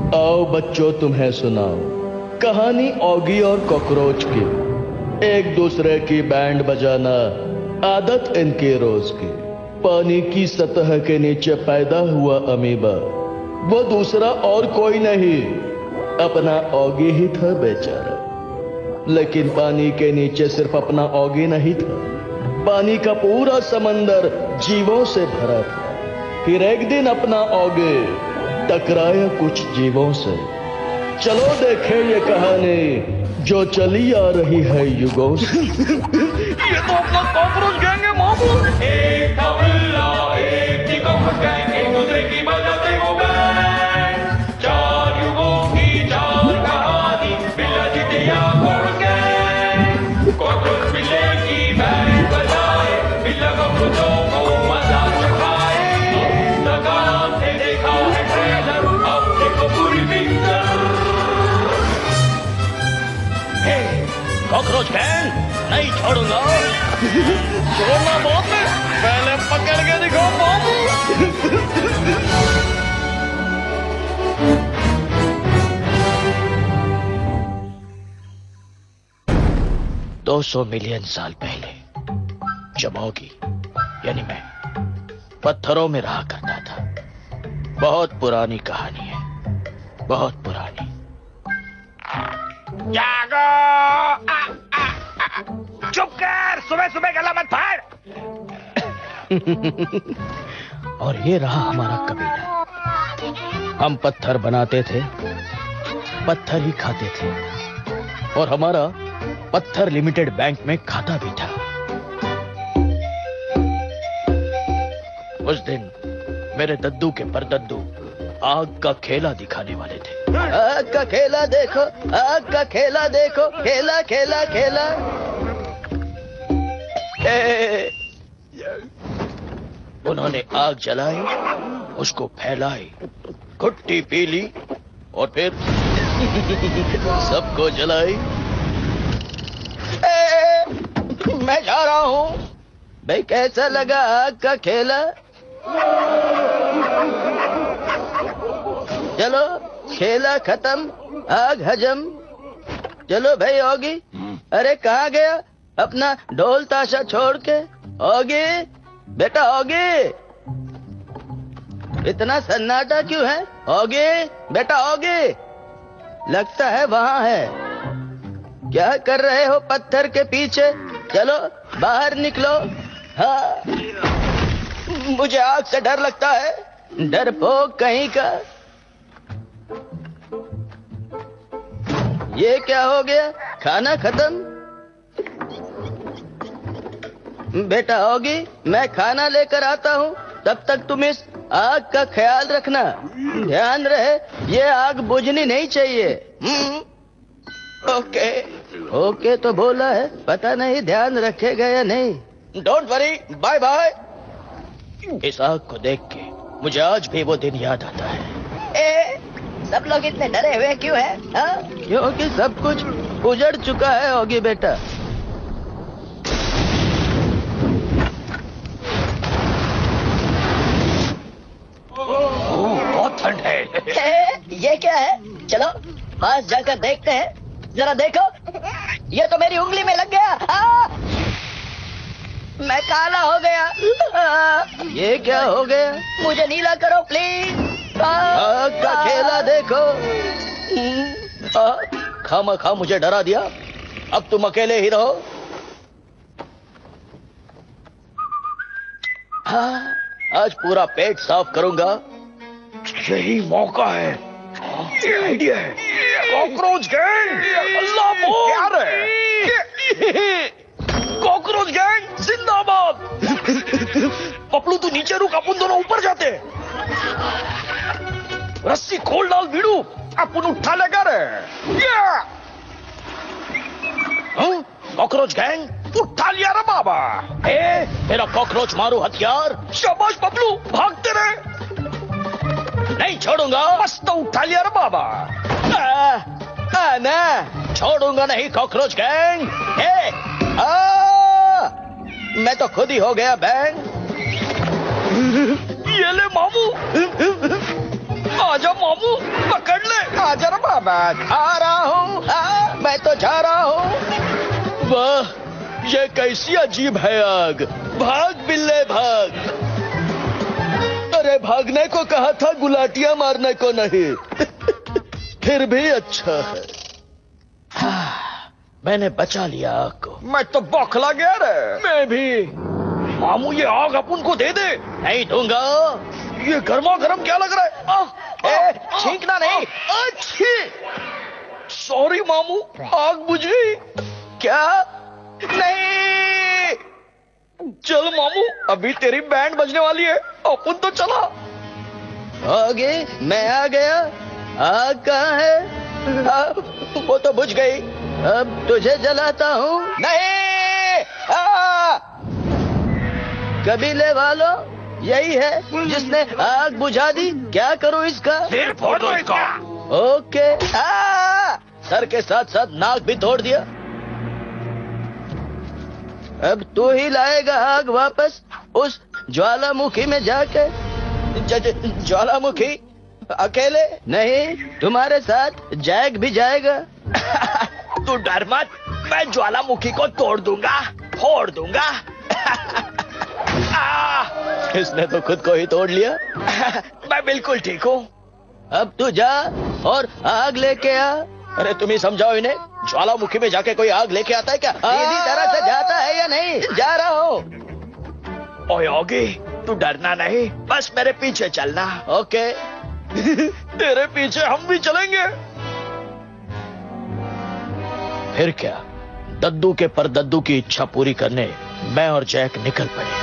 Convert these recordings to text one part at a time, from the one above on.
आओ बच्चों, तुम्हें सुनाओ कहानी ऑगी और कॉकरोच की। एक दूसरे की बैंड बजाना आदत इनके रोज की। पानी की सतह के नीचे पैदा हुआ अमीबा, वो दूसरा और कोई नहीं, अपना ऑगी ही था बेचारा। लेकिन पानी के नीचे सिर्फ अपना ऑगी नहीं था, पानी का पूरा समंदर जीवों से भरा था। फिर एक दिन अपना ऑगी टकराया कुछ जीवों से। चलो देखें ये कहानी जो चली आ रही है युगों से। ये तो अपना कॉकरोच गैंग है मामू। एक था बिल्ला, एक थी कॉकरोच गैंग, एक दूसरे की बजाते वो बैंड। चार युगों की चार कहानी, बिल्ला जितिया कॉकरोच गैंग। कॉकरोच बिल्ले की बैंड बजाए, बिल्ला कॉकरोचों को मजा चखाए। इंस्टाग्राम से देखा है ट्रेलर, अब देखो पूरी पिक्चर। कॉकरोच गैंग नहीं छोड़ूंगा। छोड़ना बहुत है, पहले पकड़ के दिखाओ मामू। 200 मिलियन साल पहले जब ऑगी यानी मैं पत्थरों में रहा करता था। बहुत पुरानी कहानी है, बहुत पुरानी। जागो! चुप कर, सुबह सुबह गला मत फाड़। और ये रहा हमारा कबीला। हम पत्थर बनाते थे, पत्थर ही खाते थे, और हमारा पत्थर लिमिटेड बैंक में खाता भी था। उस दिन मेरे दद्दू के परदद्दू आग का खेला दिखाने वाले थे। आग का खेला देखो, आग का खेला देखो, खेला खेला खेला। उन्होंने आग जलाई, उसको फैलाई, घुट्टी पी ली और फिर सबको जलाई। मैं जा रहा हूँ। भाई कैसा लगा आग का खेला? चलो खेला खत्म, आग हजम। चलो भाई ऑगी। अरे कहाँ गया अपना ढोल ताशा छोड़ के? ऑगी बेटा, ऑगी इतना सन्नाटा क्यों है? ऑगी बेटा, ऑगी लगता है वहां है। क्या कर रहे हो पत्थर के पीछे? चलो बाहर निकलो। हाँ, मुझे आग से डर लगता है, डरपोक कहीं का। ये क्या हो गया? खाना खत्म? बेटा ऑगी, मैं खाना लेकर आता हूँ, तब तक तुम इस आग का ख्याल रखना। ध्यान रहे ये आग बुझनी नहीं चाहिए। ओके ओके तो बोला है, पता नहीं ध्यान रखेगा या नहीं। Don't worry, bye bye. इस आग को देख के मुझे आज भी वो दिन याद आता है। सब लोग इतने डरे हुए क्यों हैं? क्योंकि सब कुछ उजड़ चुका है ऑगी बेटा। बहुत ठंड है। ये क्या है? चलो पास जाकर देखते हैं। जरा देखो, ये तो मेरी उंगली में लग गया। मैं काला हो गया। ये क्या हो गया? मुझे नीला करो प्लीज। आग का खेला देखो। खामा खा मुझे डरा दिया, अब तुम अकेले ही रहो। हाँ, आज पूरा पेट साफ करूंगा। यही मौका है, ये आइडिया है। कॉकरोच गैंग, अल्लाह प्यार है। कॉकरोच गैंग जिंदाबाद। पपलू तू नीचे रुक, अपन दोनों ऊपर जाते। रस्सी खोल डाल वीडू, अपन उठा लेकर। कॉकरोच गैंग उठा लिया रे बाबा। मेरा कॉकरोच मारू हथियार। शाबाश पपलू, भागते रहे। नहीं छोड़ूंगा। बस तो उठा लिया रे बाबा। ना छोड़ूंगा नहीं कॉकरोच गैंग। मैं तो खुद ही हो गया बैंग। ये ले मामू। आजा मामू, पकड़ ले। आजा रे बाबा, आ रहा हूँ, मैं तो जा रहा हूँ। वाह, ये कैसी अजीब है आग। भाग बिल्ले भाग। अरे भागने को कहा था, गुलाटियां मारने को नहीं। फिर भी अच्छा है। मैंने बचा लिया आग को। मैं तो बौखला गया रे। मैं भी। मामू ये आग अपन को दे दे। नहीं दूंगा। ये गर्मा गर्म क्या लग रहा है? छींकना नहीं। अच्छी। सॉरी मामू, आग बुझ गई। क्या? नहीं। चल मामू, अभी तेरी बैंड बजने वाली है, अपन तो चला। आगे मैं आ गया। आग कहाँ है? वो तो बुझ गई। अब तुझे जलाता हूँ। नहीं। कबीले वालों, यही है जिसने आग बुझा दी। क्या करूँ इसका? फिर फोड़ दो इसका। ओके। सर के साथ साथ नाक भी तोड़ दिया। अब तू ही लाएगा आग वापस उस ज्वालामुखी में जाके। ज्वालामुखी अकेले नहीं, तुम्हारे साथ जैक भी जाएगा। तू डर मत, मैं ज्वालामुखी को तोड़ दूंगा, फोड़ दूंगा। इसने तो खुद को ही तोड़ लिया। मैं बिल्कुल ठीक हूँ। अब तू जा और आग लेके आ। अरे तुम ही समझाओ इन्हें, ज्वालामुखी में जाके कोई आग लेके आता है क्या? सीधी तरह से जाता है या नहीं? जा रहा हूँ। ओए योगी, तू डरना नहीं, बस मेरे पीछे चलना। ओके। तेरे पीछे हम भी चलेंगे। फिर क्या, दद्दू के परदद्दू की इच्छा पूरी करने मैं और जैक निकल पड़े।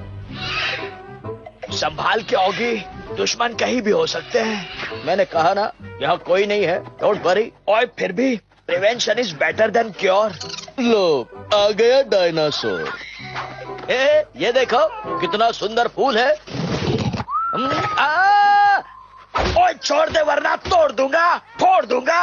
संभाल के योगी, दुश्मन कहीं भी हो सकते हैं। मैंने कहा ना, यहाँ कोई नहीं है। Don't worry. और फिर भी prevention is better than cure. लो, आ गया डायनासोर। ये देखो कितना सुंदर फूल है। ओए छोड़ दे वरना तोड़ दूंगा, फोड़ दूंगा।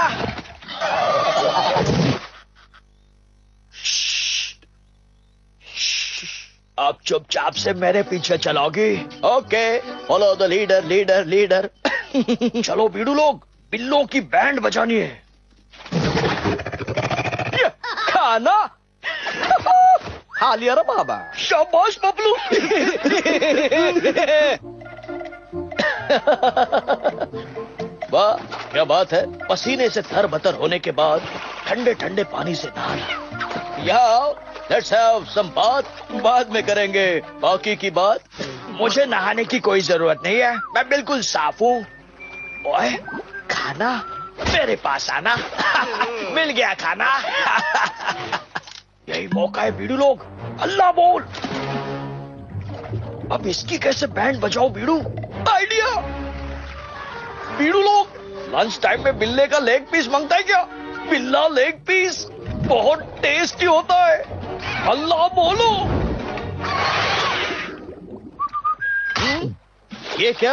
अब चुपचाप से मेरे पीछे चलोगी। Okay, follow the leader leader leader. चलो बीड़ू लोग, बिल्लों की बैंड बजानी है। खाना खा लिया रे बाबा। शाबाश बबलू। वाह, क्या बात है। पसीने से थर-बतर होने के बाद ठंडे ठंडे पानी से नहाना। यहाँ लेट्स हैव सम बात। बाद में करेंगे बाकी की बात। मुझे नहाने की कोई जरूरत नहीं है, मैं बिल्कुल साफ हूँ। ओए, खाना मेरे पास आना। मिल गया खाना। यही मौका है बीड़ू लोग, अल्लाह बोल। अब इसकी कैसे बैंड बजाओ बीड़ू? आइडिया। बीड़ू लोग, लंच टाइम में बिल्ले का लेग पीस मांगता है क्या? बिल्ला लेग पीस बहुत टेस्टी होता है, अल्लाह बोलो। ये क्या?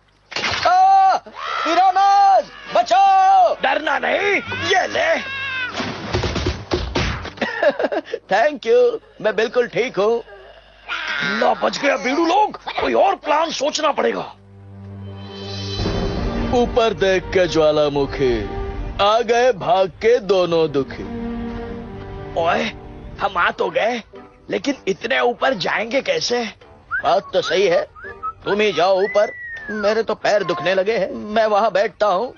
पिरानाज, बचाओ। डरना नहीं, ये ले। थैंक यू, मैं बिल्कुल ठीक हूँ। ना बच गया बीड़ू लोग, कोई और प्लान सोचना पड़ेगा। ऊपर देख के ज्वालामुखी, आ गए भाग के दोनों दुखी। ओए, हम आ तो गए, लेकिन इतने ऊपर जाएंगे कैसे? बात तो सही है, तुम ही जाओ ऊपर। मेरे तो पैर दुखने लगे हैं, मैं वहां बैठता हूँ।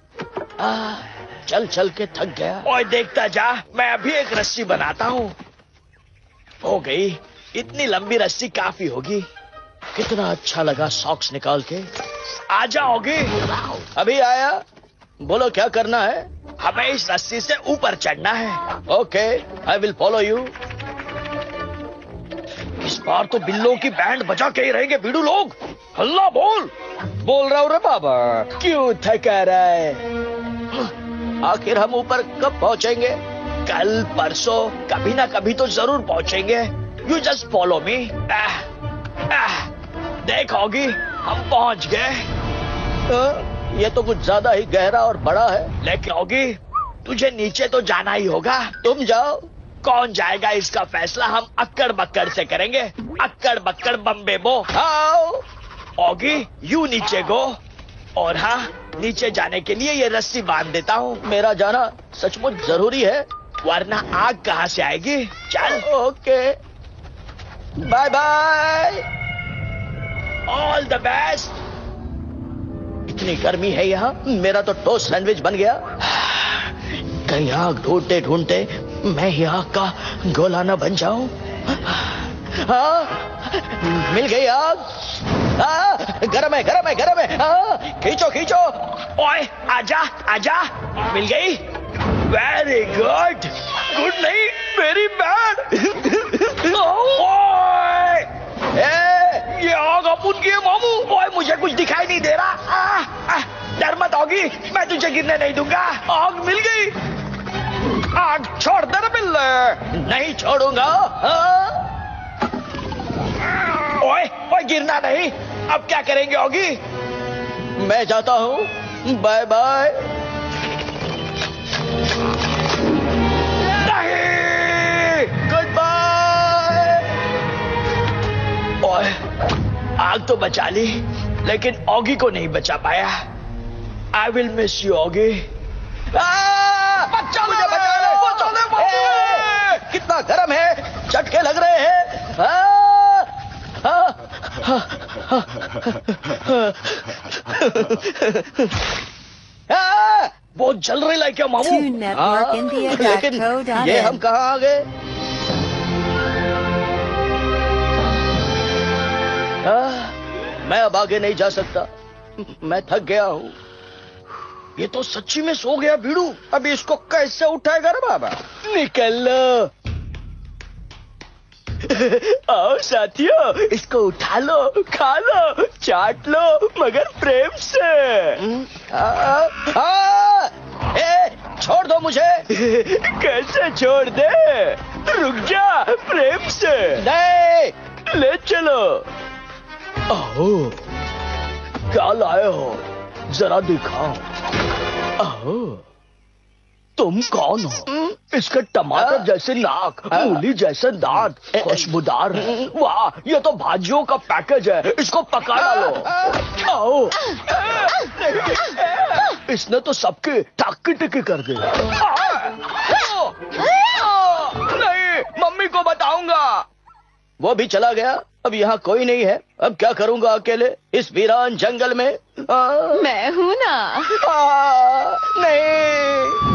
चल चल के थक गया। ओए देखता जा, मैं अभी एक रस्सी बनाता हूँ। हो गई, इतनी लंबी रस्सी काफी होगी। कितना अच्छा लगा सॉक्स निकाल के। आ जाओगी? अभी आया। बोलो क्या करना है? हमें इस रस्सी से ऊपर चढ़ना है। Okay, I will follow you. इस बार तो बिल्लों की बैंड बजा के ही रहेंगे बीड़ू लोग, अल्लाह बोल। बोल रहा हूँ रे बाबा, क्यों थका रहा है? आखिर हम ऊपर कब पहुंचेंगे? कल परसों, कभी ना कभी तो जरूर पहुंचेंगे। You just follow me. देखोगी, हम पहुंच गए। ये तो कुछ ज्यादा ही गहरा और बड़ा है। लेकिन होगी, तुझे नीचे तो जाना ही होगा। तुम जाओ। कौन जाएगा इसका फैसला हम अक्कड़ बक्कड़ से करेंगे। अक्कड़ बक्कड़ बम्बे बो। आओ। ओगी, यू नीचे गो। और हाँ, नीचे जाने के लिए ये रस्सी बांध देता हूँ। मेरा जाना सचमुच जरूरी है, वरना आग कहाँ से आएगी। चल। Okay, bye bye, all the best. इतनी गर्मी है यहाँ, मेरा तो टोस्ट सैंडविच बन गया। कहीं आग ढूंढते ढूंढते मैं ही आग का गोला न बन जाऊं। हाँ, मिल गई आग। गरम है, गरम है, गरम है। खींचो खींचो। ओए आजा आजा, मिल गई। Very good. गुड नहीं, वेरी बैड। ये आग अपन की है मामू। ओए मुझे कुछ दिखाई नहीं दे रहा। डर मत होगी, मैं तुझे गिरने नहीं दूंगा। आग मिल गई। आग छोड़ दे रे बिल्ले। नहीं छोड़ूंगा। ओए ओए, गिरना नहीं। अब क्या करेंगे होगी? मैं जाता हूँ, बाय बाय। नहीं, गुड बाय। ओए, आग तो बचा ली, लेकिन ऑगी को नहीं बचा पाया। I will miss you Oggy. बचा ले, बचा ले। कितना गर्म है, झटके लग रहे हैं। बहुत जल रही है क्या मामू? लेकिन ये हम कहाँ आ गए? मैं अब आगे नहीं जा सकता, मैं थक गया हूँ। ये तो सच्ची में सो गया भीड़ू। अभी इसको कैसे उठाएगा रे बाबा? निकल लो। आओ साथियों, इसको उठा लो, खा लो, चाट लो, मगर प्रेम से। छोड़ दो मुझे। कैसे छोड़ दे? रुक जा, प्रेम से। नहीं, ले चलो। आओ, क्या लाए हो, जरा दिखाओ। आओ, तुम कौन हो? इसके टमाटर जैसे नाक, मूली जैसे दांत, खुशबूदार है। वाह, ये तो भाजियों का पैकेज है, इसको पका लो। आओ। इसने तो सबके टाकी टिकी कर दी। नहीं, मम्मी को बताऊंगा। वो भी चला गया। अब यहाँ कोई नहीं है। अब क्या करूंगा अकेले इस वीरान जंगल में? मैं हूँ ना। नहीं।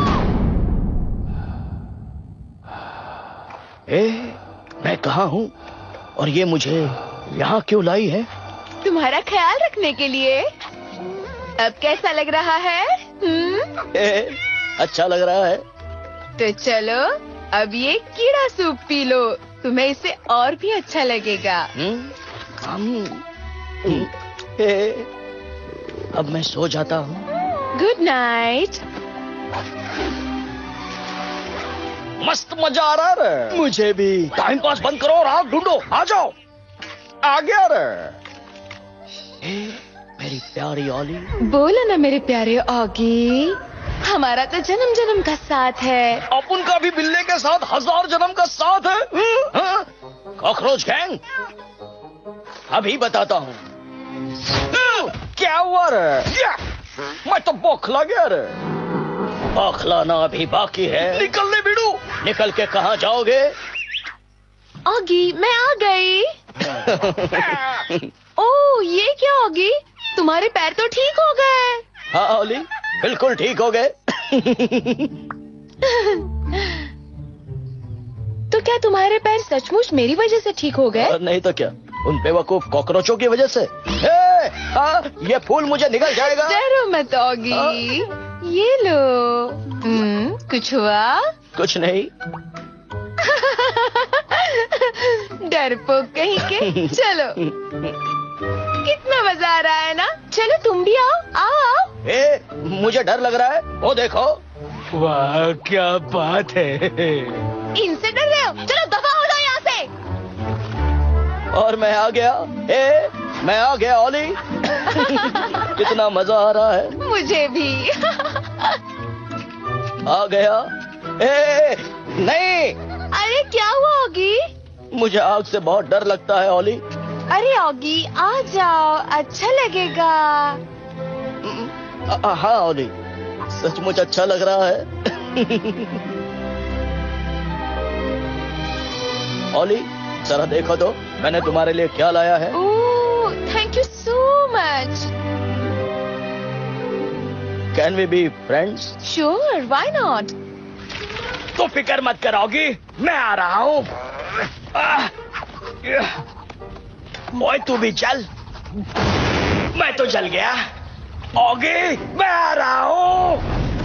मैं कहाँ हूँ और ये मुझे यहाँ क्यों लाई है? तुम्हारा ख्याल रखने के लिए। अब कैसा लग रहा है? अच्छा लग रहा है। तो चलो, अब ये कीड़ा सूप पी लो, तुम्हें इससे और भी अच्छा लगेगा। अब मैं सो जाता हूँ। Good night. मस्त मजा आ रहा है। मुझे भी। टाइम पास बंद करो और आग ढूंढो। आ जाओ। आ गया रे। मेरी प्यारी ऑली। बोलो ना मेरे प्यारे ऑगी, हमारा तो जन्म जन्म का साथ है। अपन का भी बिल्ले के साथ 1000 जन्म का साथ है। कॉकरोच गैंग, अभी बताता हूँ। क्या हुआ रे? मैं तो बौखला गया रे। बौखलाना अभी बाकी है। निकल ले बिड़ू। निकल के कहाँ जाओगे? ऑगी, मैं आ गई। ओह, ये क्या ऑगी, तुम्हारे पैर तो ठीक हो गए। हाँ ओली, बिल्कुल ठीक हो गए। तो क्या तुम्हारे पैर सचमुच मेरी वजह से ठीक हो गए? नहीं तो क्या, उन बेवकूफ कॉकरोचों की वजह से। ये फूल मुझे निकल जाएगा। डरो मत ऑगी, ये लो। कुछ हुआ? कुछ नहीं। डरपोक कहीं के। चलो, कितना मजा आ रहा है ना। चलो तुम भी आओ, आओ। मुझे डर लग रहा है। वो देखो। वाह, क्या बात है। इनसे डर रहे हो? चलो दफा हो जाओ यहाँ से। और मैं आ गया। मैं आ गया ओली। कितना मजा आ रहा है। मुझे भी। आ गया। नहीं। अरे क्या हुआ ऑगी? मुझे आग से बहुत डर लगता है ओली। अरे ऑगी, आ जाओ, अच्छा लगेगा। हाँ ओली, सचमुच अच्छा लग रहा है। ओली, जरा देखो तो मैंने तुम्हारे लिए क्या लाया है। Oh, thank you so much. Can we be friends? Sure, why not. तो फिक्र मत करोगी, मैं आ रहा हूँ। ओए तू भी चल। मैं तो जल गया। ओगी, मैं आ रहा हूँ।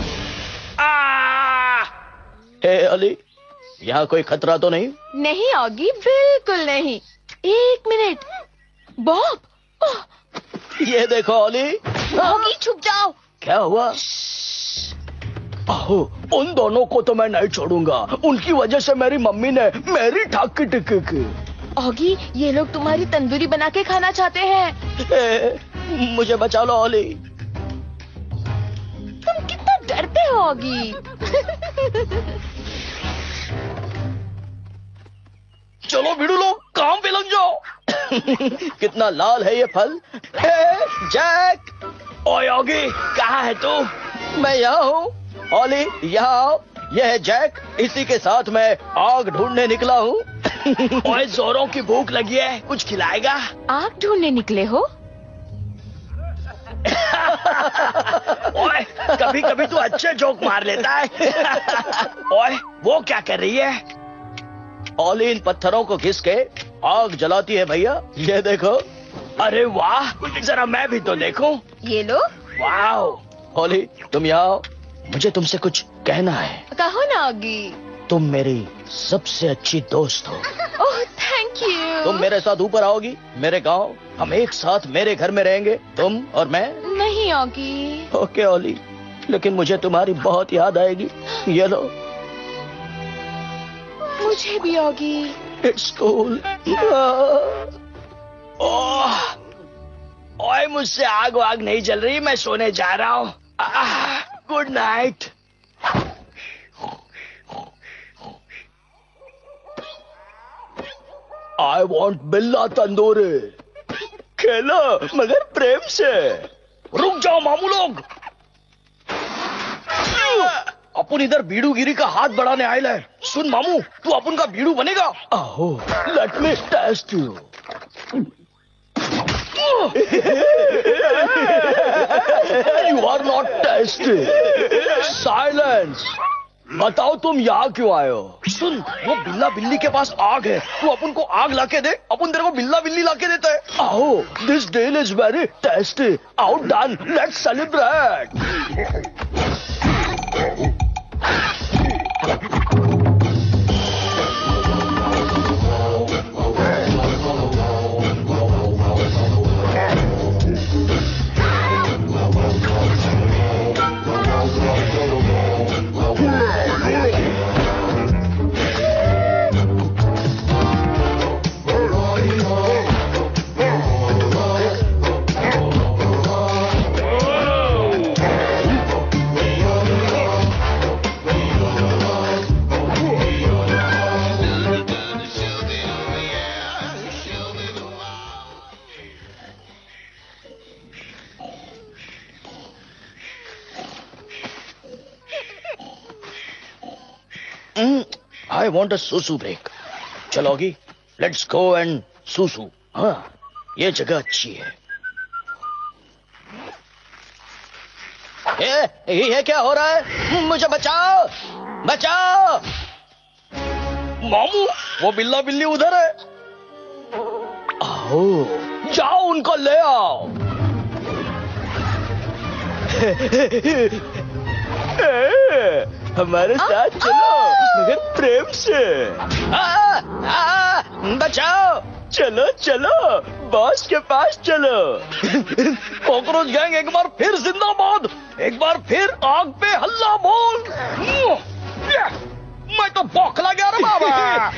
हे अली, यहाँ कोई खतरा तो नहीं? नहीं ऑगी, बिल्कुल नहीं। एक मिनट, बॉब। ये देखो ओली। ऑगी, छुप जाओ। क्या हुआ? आहो, उन दोनों को तो मैं नहीं छोड़ूंगा। उनकी वजह से मेरी मम्मी ने मेरी ठाकी टिकी की। ऑगी, ये लोग तुम्हारी तंदूरी बना के खाना चाहते हैं। मुझे बचा लो ओली। तुम कितना डरते हो ऑगी। चलो भिड़ू लोग, काम पे लग जाओ। कितना लाल है ये फल। जैक, ओए ओगी, कहाँ है तू? मैं यहाँ हूँ। ओली, यहाँ आओ। यह है जैक, इसी के साथ मैं आग ढूंढने निकला हूँ। ओए, जोरों की भूख लगी है, कुछ खिलाएगा? आग ढूंढने निकले हो? ओए, कभी कभी तू अच्छे जोक मार लेता है। ओए, वो क्या कर रही है? ओली इन पत्थरों को घिस के आग जलाती है भैया, ये देखो। अरे वाह, जरा मैं भी तो देखूं। ये लो। वाह। ओली, तुम यहाँ आओ, मुझे तुमसे कुछ कहना है। कहो ना ऑगी। तुम मेरी सबसे अच्छी दोस्त हो। Oh, thank you. तुम मेरे साथ ऊपर आओगी, मेरे गांव। हम एक साथ मेरे घर में रहेंगे, तुम और मैं। नहीं ऑगी। ओके ओली, लेकिन मुझे तुम्हारी बहुत याद आएगी। ये लो। मुझे भी ऑगी। It's cool. ओए, मुझसे आग वाग नहीं जल रही, मैं सोने जा रहा हूँ। Good night. आई वॉन्ट बिल्ला तंदूरी। खेलो मगर प्रेम से। रुक जाओ मामू लोग, अपन इधर बीड़ूगिरी का हाथ बढ़ाने आयल है। सुन मामू, तू अपन का बीड़ू बनेगा। आहो, let me taste you. You are not tasty. Silence. बताओ तुम यहाँ क्यों आए हो? सुन, वो बिल्ला बिल्ली के पास आग है, तू अपन को आग लाके दे, अपन तेरे को बिल्ला बिल्ली लाके देता है। आओ, this deal is very tasty. आओ done, let's celebrate. I want a susu break. चलोगी? Let's go and susu. हाँ, ये जगह अच्छी है। ये क्या हो रहा है? मुझे बचाओ, बचाओ। मामू, वो बिल्ला बिल्ली उधर है। आओ, जाओ उनको ले आओ। हमारे साथ चलो, मगर प्रेम से। बचाओ। चलो चलो, बॉस के पास चलो। कॉकरोच गैंग एक बार फिर जिंदाबाद। एक बार फिर आग पे हल्ला बोल। मैं तो बौखला गया रे बाबा।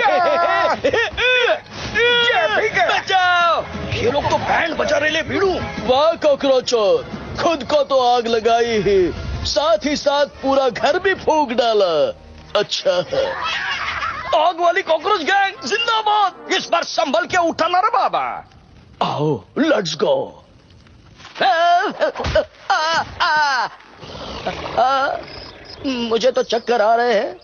बचाओ। ये लोग तो बैंड बजा रहे ले भीड़ू। वाह कॉकरोचर, खुद को तो आग लगाई ही, साथ ही साथ पूरा घर भी फूंक डाला। अच्छा है। आग वाली कॉकरोच गैंग जिंदाबाद। इस बार संभल के उठाना रे बाबा। आओ, लेट्स गो। मुझे तो चक्कर आ रहे हैं।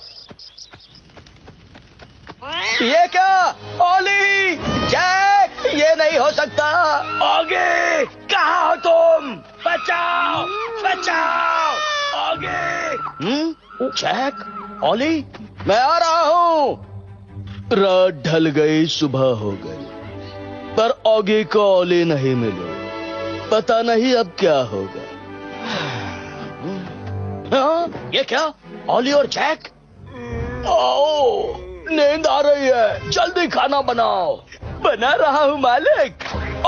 ये क्या? ओली, जैक, ये नहीं हो सकता। आगे, कहाँ हो तुम? बचाओ, बचाओ, आगे। जैक, ओली, मैं आ रहा हूँ। रात ढल गई, सुबह हो गई, पर ऑगी को ओली नहीं मिले। पता नहीं अब क्या होगा। ये क्या? ओली और जैक? आओ, नींद आ रही है, जल्दी खाना बनाओ। बना रहा हूँ मालिक।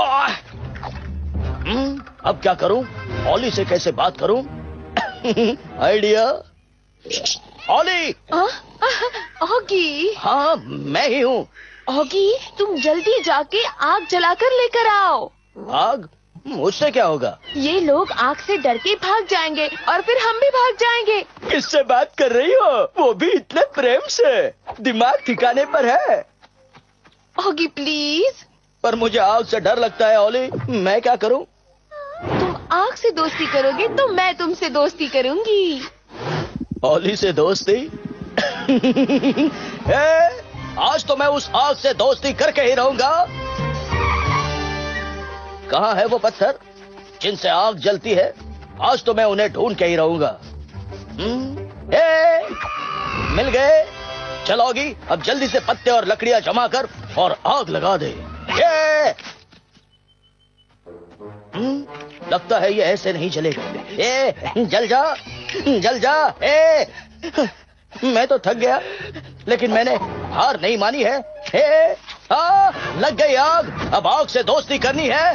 अब क्या करूं? ओली से कैसे बात करूं? आइडिया। ओली! ऑगी, हाँ, मैं ही हूँ। ऑगी, तुम जल्दी जाके आग जलाकर लेकर आओ। आग? मुझसे क्या होगा? ये लोग आग से डर के भाग जाएंगे और फिर हम भी भाग जाएंगे। किससे बात कर रही हो? वो भी इतने प्रेम से। दिमाग ठिकाने पर है? Oggy please. पर मुझे आग से डर लगता है ओली, मैं क्या करूं? तुम आग से दोस्ती करोगे तो मैं तुमसे दोस्ती करूंगी। ओली से दोस्ती? आज तो मैं उस आग से दोस्ती करके ही रहूंगा। कहाँ है वो पत्थर जिनसे आग जलती है? आज तो मैं उन्हें ढूंढ के ही रहूंगा। मिल गए। चलोगी, अब जल्दी से पत्ते और लकड़ियां जमा कर और आग लगा दे। लगता है ये ऐसे नहीं जलेगा। जल जा, जल जा। मैं तो थक गया, लेकिन मैंने हार नहीं मानी है। लग गई आग, अब आग से दोस्ती करनी है।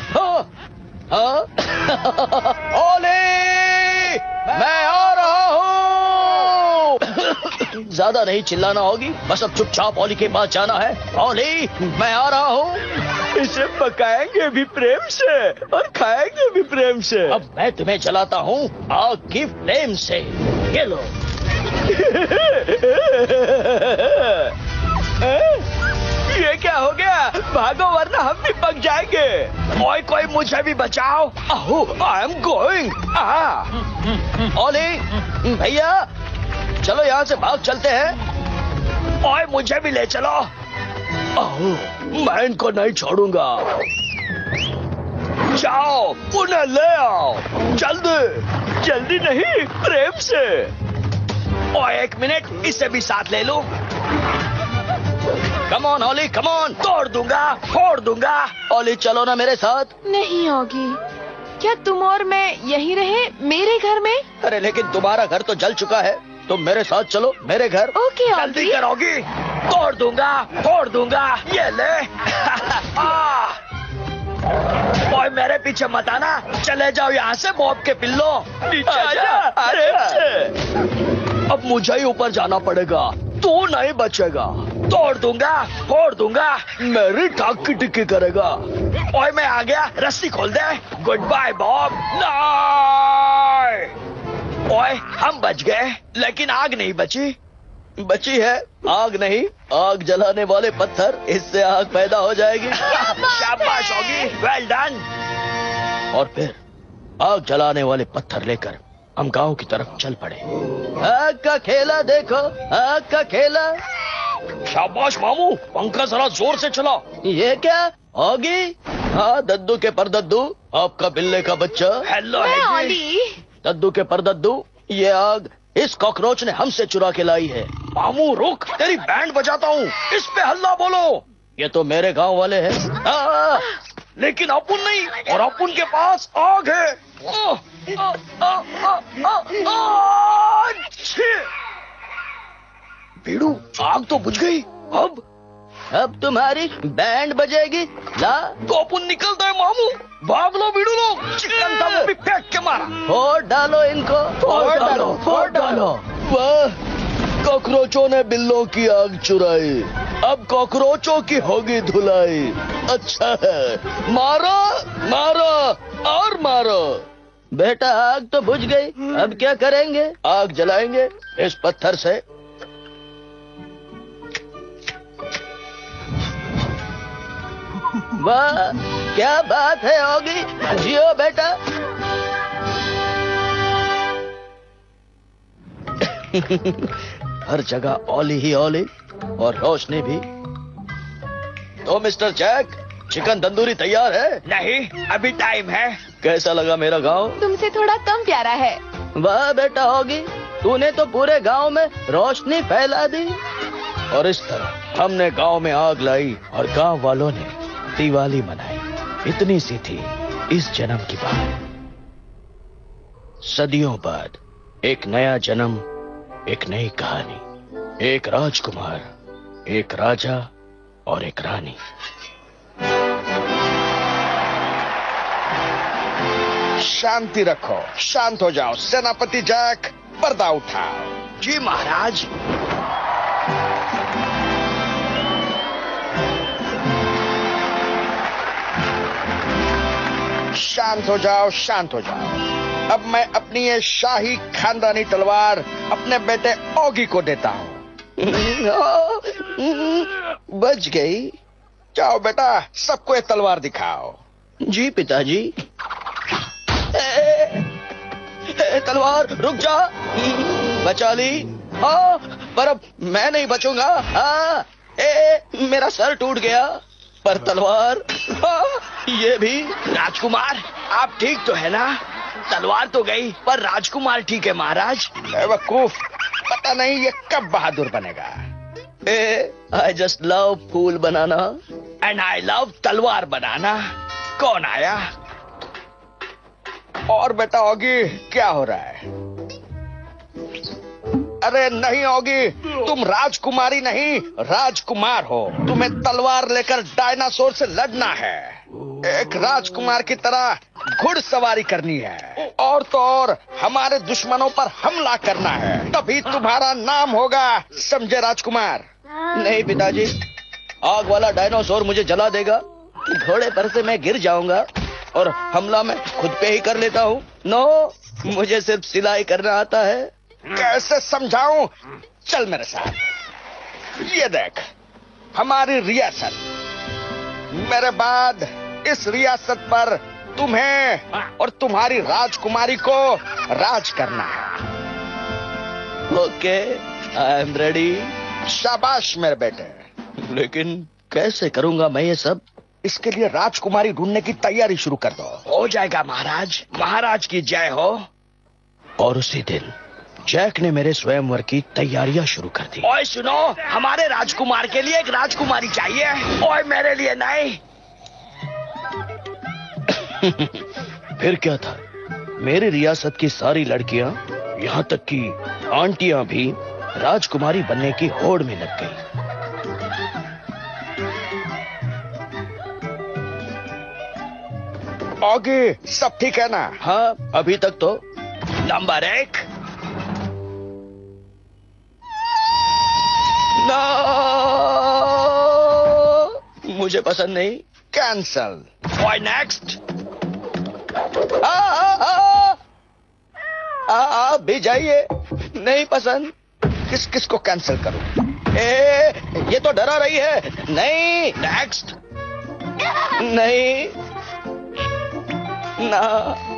ओली, मैं आ रहा हूँ। ज्यादा नहीं चिल्लाना होगी, बस अब चुपचाप ओली के पास जाना है। ओली, मैं आ रहा हूँ। इसे पकाएंगे भी प्रेम से और खाएंगे भी प्रेम से। अब मैं तुम्हें जलाता हूँ आग की फ्लेम से। ये लो। ये क्या हो गया? भागो वरना हम भी पक जाएंगे। कोई मुझे भी बचाओ। I am going. ओली, भैया, चलो यहाँ से भाग चलते हैं। ओए, मुझे भी ले चलो। मैं इनको नहीं छोड़ूंगा। जाओ, उन्हें ले आओ। जल्दी, जल्दी नहीं, प्रेम से। ओए, एक मिनट, इसे भी साथ ले लो। Come on Oli, come on. तोड़ दूंगा, फोड़ दूंगा। ओली, चलो ना मेरे साथ। नहीं ऑगी, क्या तुम और मैं यहीं रहे मेरे घर में? अरे लेकिन तुम्हारा घर तो जल चुका है, तुम मेरे साथ चलो मेरे घर। ओके जल्दी ऑगी। करोगी? तोड़ दूंगा, फोड़ दूंगा। ये ले। ओए, मेरे पीछे मत आना। चले जाओ यहाँ से, मॉब के पिल्लो। नीचे आजा, प्रेम से। अब मुझे ही ऊपर जाना पड़ेगा, तू नहीं बचेगा। तोड़ दूंगा, फोड़ दूंगा। मेरी टांग की टिक्की करेगा। ओए, मैं आ गया, रस्सी खोल दे। Good bye Bob. ओए, हम बच गए, लेकिन आग नहीं बची। बची है आग नहीं, आग जलाने वाले पत्थर। इससे आग पैदा हो जाएगी। शाबाश होगी, वेल डन। और फिर आग जलाने वाले पत्थर लेकर हम गांव की तरफ चल पड़े। आग का खेला देखो, आग का खेला। शाबाश मामू, पंखा जरा जोर से चला। ये क्या होगी? हाँ, दद्दू के पर दद्दू, आपका बिल्ले का बच्चा। हेलो मैं हैगी। ऑली। दद्दू के पर दद्दू, ये आग इस कॉकरोच ने हमसे चुरा के लाई है। मामू रुक, तेरी बैंड बजाता हूँ, इस पे हल्ला बोलो। ये तो मेरे गांव वाले हैं। लेकिन अपुन नहीं, और अपुन के पास आग है। बीड़ू, आग तो बुझ गई। अब तुम्हारी बैंड बजेगी। ला, तो अपुन निकलता है मामू। भाग लो बीड़ू लोग, चिकन था वो भी फेंक के मारा। फोड़ डालो इनको, फोड़ डालो, फोड़ डालो। वाह, कॉकरोचों ने बिल्लों की आग चुराई, अब कॉकरोचों की होगी धुलाई। अच्छा है, मारो मारो और मारो। बेटा आग तो बुझ गई, अब क्या करेंगे? आग जलाएंगे इस पत्थर से। वाह, क्या बात है ऑगी, जियो बेटा। हर जगह ओली ही ओली और रोशनी भी। तो मिस्टर जैक, चिकन तंदूरी तैयार है? नहीं, अभी टाइम है। कैसा लगा मेरा गांव? तुमसे थोड़ा कम प्यारा है। वाह बेटा होगी, तूने तो पूरे गांव में रोशनी फैला दी। और इस तरह हमने गांव में आग लाई और गांव वालों ने दिवाली मनाई। इतनी सी थी इस जन्म की बात। सदियों बाद एक नया जन्म, एक नई कहानी, एक राजकुमार, एक राजा और एक रानी। शांति रखो, शांत हो जाओ। सेनापति जैक, पर्दा उठाओ। जी महाराज। शांत हो जाओ, शांत हो जाओ। अब मैं अपनी ये शाही खानदानी तलवार अपने बेटे ओगी को देता हूँ। बच गई। जाओ बेटा, सबको ये तलवार दिखाओ। जी पिताजी। तलवार रुक जा। बचा ली। हाँ, पर अब मैं नहीं बचूंगा। हाँ, मेरा सर टूट गया, पर तलवार, हाँ, ये भी। राजकुमार, आप ठीक तो है ना? तलवार तो गई, पर राजकुमार ठीक है महाराज। बेवकूफ, पता नहीं ये कब बहादुर बनेगा। आई जस्ट लव फूल बनाना एंड आई लव तलवार बनाना। कौन आया? और बेटा ओगी, क्या हो रहा है? अरे नहीं ओगी, तुम राजकुमारी नहीं, राजकुमार हो। तुम्हें तलवार लेकर डायनासोर से लड़ना है। एक राजकुमार की तरह घुड़सवारी करनी है, और तो और हमारे दुश्मनों पर हमला करना है। तभी तुम्हारा नाम होगा, समझे राजकुमार? नहीं पिताजी, आग वाला डायनासोर मुझे जला देगा। घोड़े पर से मैं गिर जाऊंगा और हमला मैं खुद पे ही कर लेता हूँ। नो, मुझे सिर्फ सिलाई करना आता है। कैसे समझाऊं? चल मेरे साथ। ये देख, हमारी रियासत। मेरे बाद इस रियासत पर तुम्हें और तुम्हारी राजकुमारी को राज करना है। Okay, I am ready. शाबाश मेरे बेटे। लेकिन कैसे करूंगा मैं ये सब? इसके लिए राजकुमारी ढूंढने की तैयारी शुरू कर दो। हो जाएगा महाराज। महाराज की जय हो। और उसी दिन जैक ने मेरे स्वयंवर की तैयारियां शुरू कर दी। ओए सुनो, हमारे राजकुमार के लिए एक राजकुमारी चाहिए। ओए मेरे लिए नहीं। फिर क्या था, मेरी रियासत की सारी लड़कियां, यहाँ तक कि आंटियां भी राजकुमारी बनने की होड़ में लग गई। ओगी, सब ठीक है ना? हाँ, अभी तक तो। नंबर 1। ना, मुझे पसंद नहीं। कैंसल। ओए नेक्स्ट। आप भी जाइए। नहीं पसंद। किस किस को कैंसिल करूं? ये तो डरा रही है। नहीं। नेक्स्ट। नहीं ना।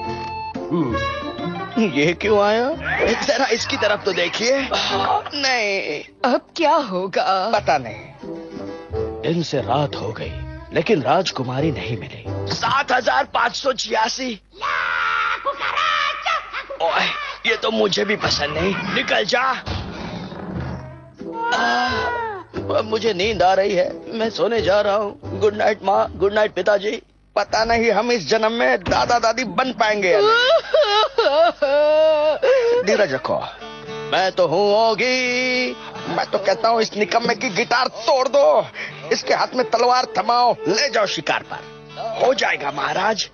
ये क्यों आया? जरा इसकी तरफ तो देखिए। नहीं। अब क्या होगा? पता नहीं। दिन से रात हो गई, लेकिन राजकुमारी नहीं मिली। 7586। ओए, ये तो मुझे भी पसंद नहीं। निकल जा। अब मुझे नींद आ रही है, मैं सोने जा रहा हूँ। गुड नाइट माँ, गुड नाइट पिताजी। पता नहीं हम इस जन्म में दादा दादी बन पाएंगे या नहीं। धीरज रखो। मैं तो हूँ होगी। मैं तो कहता हूँ इस निकम्मे की गिटार तोड़ दो। इसके हाथ में तलवार थमाओ, ले जाओ शिकार पर। हो जाएगा महाराज।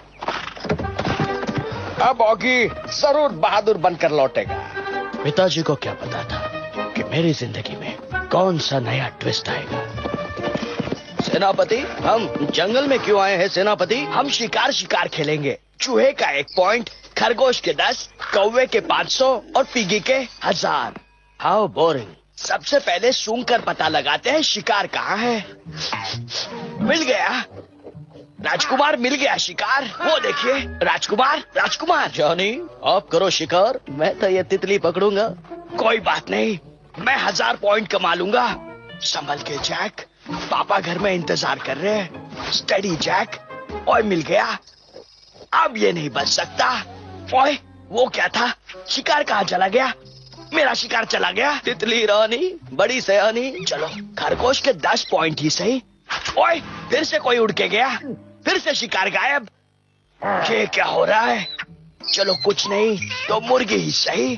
अब ओगी जरूर बहादुर बनकर लौटेगा। पिताजी को क्या पता था कि मेरी जिंदगी में कौन सा नया ट्विस्ट आएगा। सेनापति, हम जंगल में क्यों आए हैं सेनापति? हम शिकार खेलेंगे। चूहे का 1 पॉइंट, खरगोश के 10, कौवे के 500 और पिगी के 1000। How boring. सबसे पहले सूंघ कर पता लगाते हैं शिकार कहाँ है। मिल गया। राजकुमार मिल गया शिकार। वो देखिए राजकुमार, राजकुमार। जॉनी, आप करो शिकार, मैं तो ये तितली पकड़ूंगा। कोई बात नहीं, मैं 1000 पॉइंट कमा लूंगा। संभल के जैक, पापा घर में इंतजार कर रहे हैं। Study Jack. ओए मिल गया, अब ये नहीं बच सकता। ओए वो क्या था? शिकार कहाँ चला गया? मेरा शिकार चला गया। तितली रानी बड़ी सयानी। चलो खरगोश के 10 पॉइंट ही सही। ओए फिर से कोई उड़ के गया, फिर से शिकार गायब। ये क्या हो रहा है? चलो कुछ नहीं तो मुर्गी ही सही।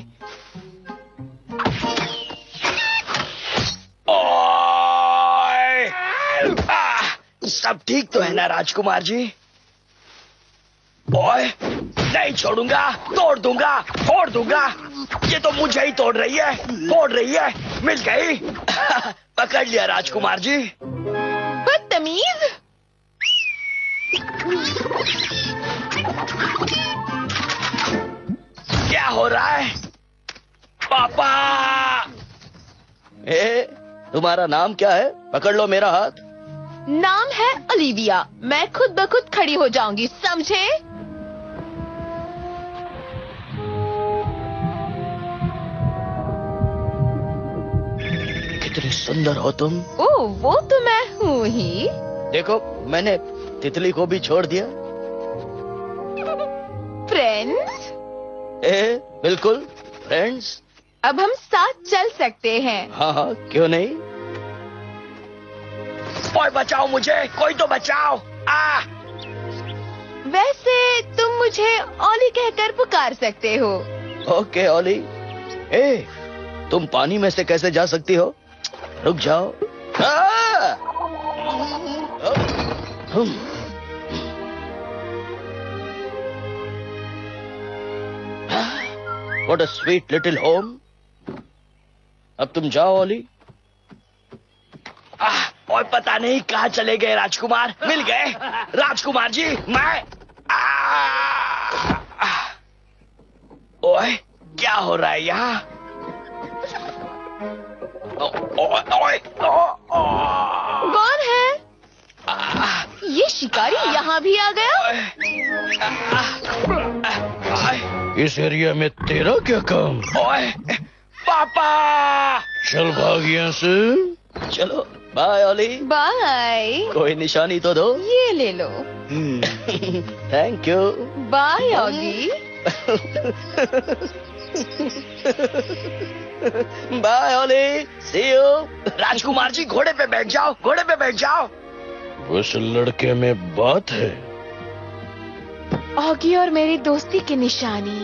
ओए! सब ठीक तो है ना राजकुमार जी? ओए नहीं छोड़ूंगा, तोड़ दूंगा, फोड़ दूंगा। ये तो मुझे ही तोड़ रही है, फोड़ रही है। मिल गई। पकड़ लिया राजकुमार जी। बदतमीज। क्या हो रहा है पापा? तुम्हारा नाम क्या है? पकड़ लो मेरा हाथ। नाम है ओलिविया। मैं खुद ब खुद खड़ी हो जाऊंगी, समझे? कितनी सुंदर हो तुम। ओह, वो तो मैं हूँ ही। देखो मैंने तितली को भी छोड़ दिया। फ्रेंड्स, बिल्कुल फ्रेंड्स। अब हम साथ चल सकते हैं। हाँ हाँ, क्यों नहीं। ओए बचाओ मुझे, कोई तो बचाओ। वैसे तुम मुझे ओली कहकर पुकार सकते हो। Okay Olly. तुम पानी में से कैसे जा सकती हो? रुक जाओ। What a sweet little home. अब तुम जाओ ओली। और पता नहीं कहाँ चले गए राजकुमार। मिल गए राजकुमार जी। मैं ओए क्या हो रहा है यहाँ? कौन है? ये शिकारी यहाँ भी आ गया। इस एरिया में तेरा क्या काम? ओए पापा! चल भाग यहाँ से। चलो बाय ओली। बाय। कोई निशानी तो दो। ये ले लो। Thank you. Bye Oggy. Bye Olly, see you. राजकुमार जी घोड़े पे बैठ जाओ, घोड़े पे बैठ जाओ। उस लड़के में बात है। ऑगी और मेरी दोस्ती की निशानी।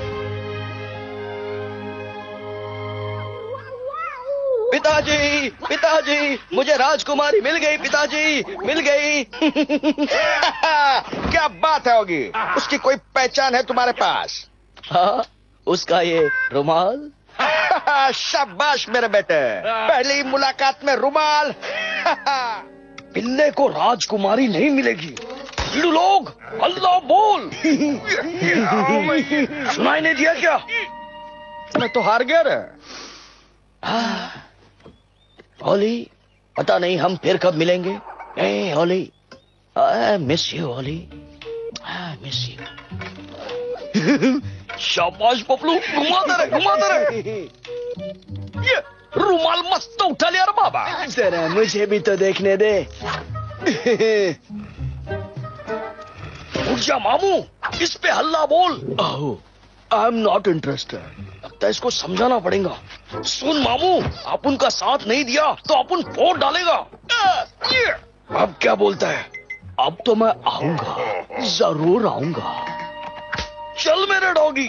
पिताजी, पिताजी, मुझे राजकुमारी मिल गई। पिताजी मिल गई। क्या बात है होगी? उसकी कोई पहचान है तुम्हारे पास? हाँ, उसका ये रुमाल। शाबाश मेरे बेटे, पहली मुलाकात में रुमाल। पिल्ले को राजकुमारी नहीं मिलेगी। लोग अल्लाह बोल। सुनाई नहीं दिया क्या? मैं तो हार गया रे। ओली, पता नहीं हम फिर कब मिलेंगे। ए Olly, I miss you Olly, I miss you. शाबाश पपलू, घुमाते रहे, घुमाते रहे। ये रुमाल मस्त उठा लिया रे बाबा। जरा मुझे भी तो देखने दे। उठ जा मामू, इस पे हल्ला बोल। I am not interested. लगता है इसको समझाना पड़ेगा। सुन मामू, आप उनका साथ नहीं दिया तो अपन फोड़ डालेगा। अब क्या बोलता है? अब तो मैं आऊंगा, जरूर आऊंगा। चल मेरे डॉगी।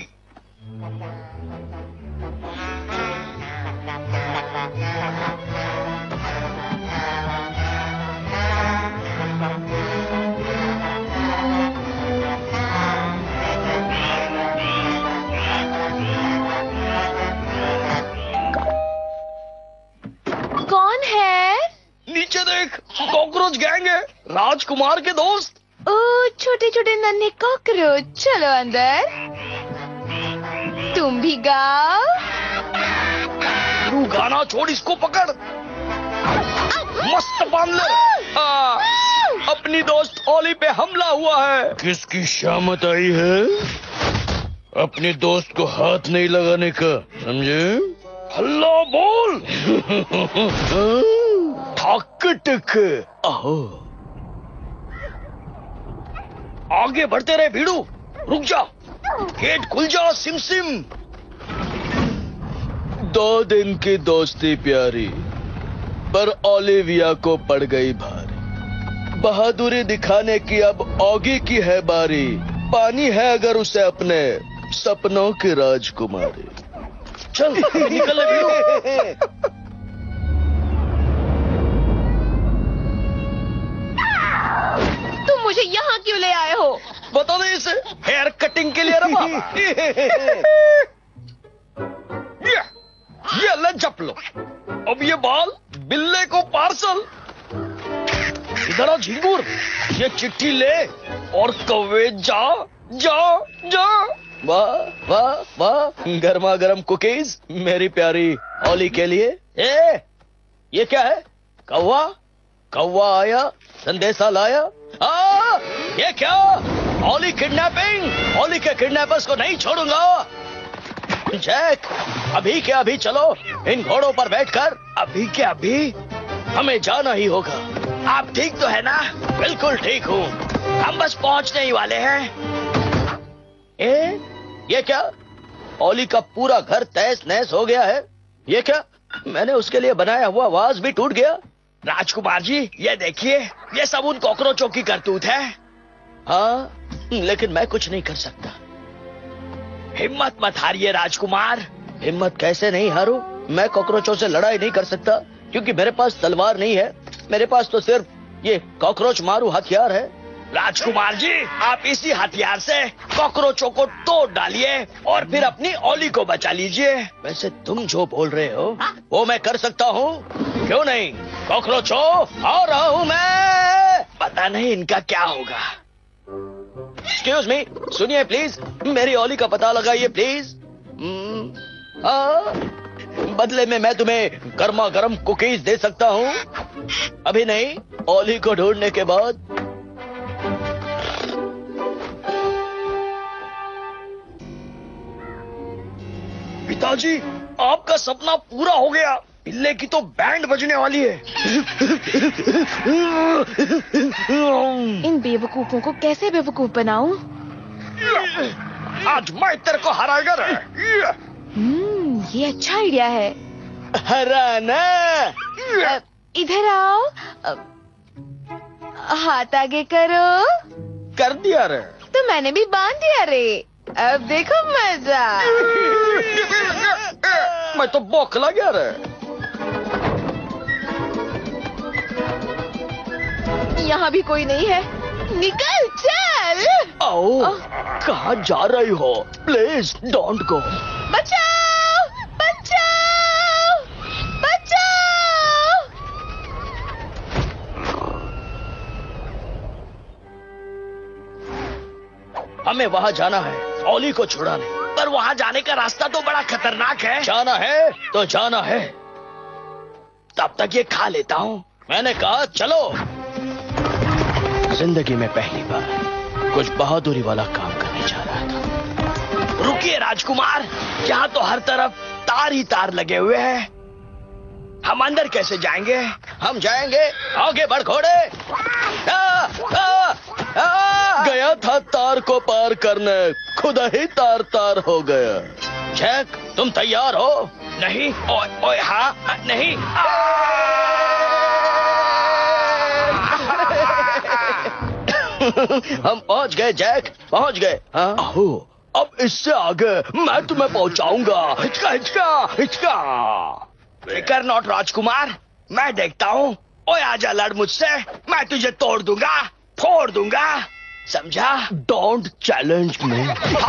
कौन है? नीचे देख, कॉकरोच गैंग है, राजकुमार के दोस्त। ओ छोटे छोटे नन्हे कॉकरोच, चलो अंदर। तुम भी गाओ। तू गाना छोड़, इसको पकड़। मस्त बांध ले। अपनी दोस्त ओली पे हमला हुआ है। किसकी शामत आई है? अपने दोस्त को हाथ नहीं लगाने का, समझे? हल्ला बोल। ठक टक आहो, आगे बढ़ते रहे भीड़ू। रुक जा, गेट खुल जा सिम सिम। 2 दिन की दोस्ती प्यारी, पर ओलिविया को पड़ गई भारी। बहादुरी दिखाने की अब ऑगी की है बारी। पानी है अगर उसे अपने सपनों की राजकुमारी। चल निकल ले भीड़ू। तुम मुझे यहाँ क्यों ले आए हो? बता दे इसे, हेयर कटिंग के लिए रहा। ये ले जप लो। अब ये बाल बिल्ले को पार्सल। इधर आ झिंगुर, ये चिट्ठी ले और कौवे जा जा जा। वाह वाह वाह, गर्मा गर्म कुकीज मेरी प्यारी ओली के लिए। ये क्या है? कौवा कौवा आया, संदेशा लाया। ये क्या? ओली किडनैपिंग। ओली के किडनैपर्स को नहीं छोड़ूंगा। जैक, अभी के अभी चलो इन घोड़ों पर बैठकर। अभी के अभी हमें जाना ही होगा। आप ठीक तो है ना? बिल्कुल ठीक हूँ, हम बस पहुंचने ही वाले हैं। ये क्या? ओली का पूरा घर तहस नहस हो गया है। ये क्या? मैंने उसके लिए बनाया हुआ वाज भी टूट गया। राजकुमार जी, ये देखिए, ये सब उन कॉकरोचों की करतूत है। हाँ, लेकिन मैं कुछ नहीं कर सकता। हिम्मत मत हारिए राजकुमार। हिम्मत कैसे नहीं हारूं? मैं कॉकरोचों से लड़ाई नहीं कर सकता क्योंकि मेरे पास तलवार नहीं है। मेरे पास तो सिर्फ ये कॉकरोच मारू हथियार है। राजकुमार जी, आप इसी हथियार से कॉकरोचों को तोड़ डालिए और फिर अपनी ओली को बचा लीजिए। वैसे तुम जो बोल रहे हो वो मैं कर सकता हूँ। क्यों नहीं? कॉकरोचों, आ रहा हूँ मैं। पता नहीं इनका क्या होगा। एक्सक्यूज मी, सुनिए प्लीज, मेरी ओली का पता लगाइए प्लीज। बदले में मैं तुम्हें गर्मा गर्म कुकीज दे सकता हूँ। अभी नहीं, ओली को ढूंढने के बाद। पिताजी, आपका सपना पूरा हो गया। पिल्ले की तो बैंड बजने वाली है। इन बेवकूफों को कैसे बेवकूफ बनाऊं? आज मैं तेरे को हराएगा रे। ये अच्छा आइडिया है। हराना। इधर आओ। हाथ आगे करो। कर दिया रे। तो मैंने भी बांध दिया रे। अब देखो मजा। मैं तो बौखला गया रे। यहाँ भी कोई नहीं है। निकल चल। आओ, कहाँ जा रही हो? Please don't go. बचाओ बचाओ बचाओ। हमें वहाँ जाना है, ओली को छुड़ाने। पर वहाँ जाने का रास्ता तो बड़ा खतरनाक है। जाना है तो जाना है। तब तक ये खा लेता हूँ। मैंने कहा चलो। जिंदगी में पहली बार कुछ बहादुरी वाला काम करने जा रहा था। रुकिए राजकुमार, यहाँ तो हर तरफ तार ही तार लगे हुए हैं। हम अंदर कैसे जाएंगे? हम जाएंगे, आगे बढ़ घोड़े। गया था तार को पार करने, खुदा ही तार तार हो गया। जैक, तुम तैयार हो? नहीं। ओए हाँ, नहीं। हम पहुंच गए जैक, पहुंच गए। हाँ? अब इससे आगे मैं तुम्हें पहुंचाऊंगा। हिचका हिचका हिचका। फिकर नॉट राजकुमार, मैं देखता हूँ। ओए आजा, लड़ मुझसे, मैं तुझे तोड़ दूंगा, फोड़ दूंगा, समझा? Don't challenge me.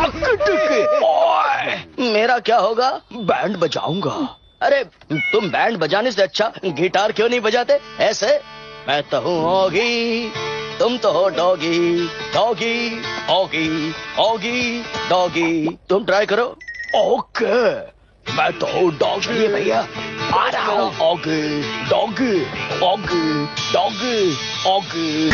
ओए, मेरा क्या होगा? बैंड बजाऊंगा। अरे तुम बैंड बजाने से अच्छा गिटार क्यों नहीं बजाते? ऐसे मैं तो हूँ ओगी, तुम तो हो doggy. Doggy Oggy Oggy doggy. तुम ट्राई करो। ओके, मैं तो हूँ डॉगी। भैया आ रहा हूँ। Oggy doggy Oggy doggy Oggy.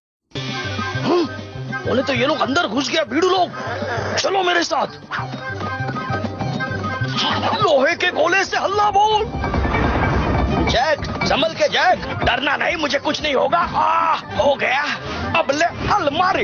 बोले तो ये लोग अंदर घुस गया। भीड़ू लोग चलो मेरे साथ। लोहे के गोले से हल्ला बोल। जैक संभल के जैक, डरना नहीं, मुझे कुछ नहीं होगा। हो गया। अब ले अलमारी।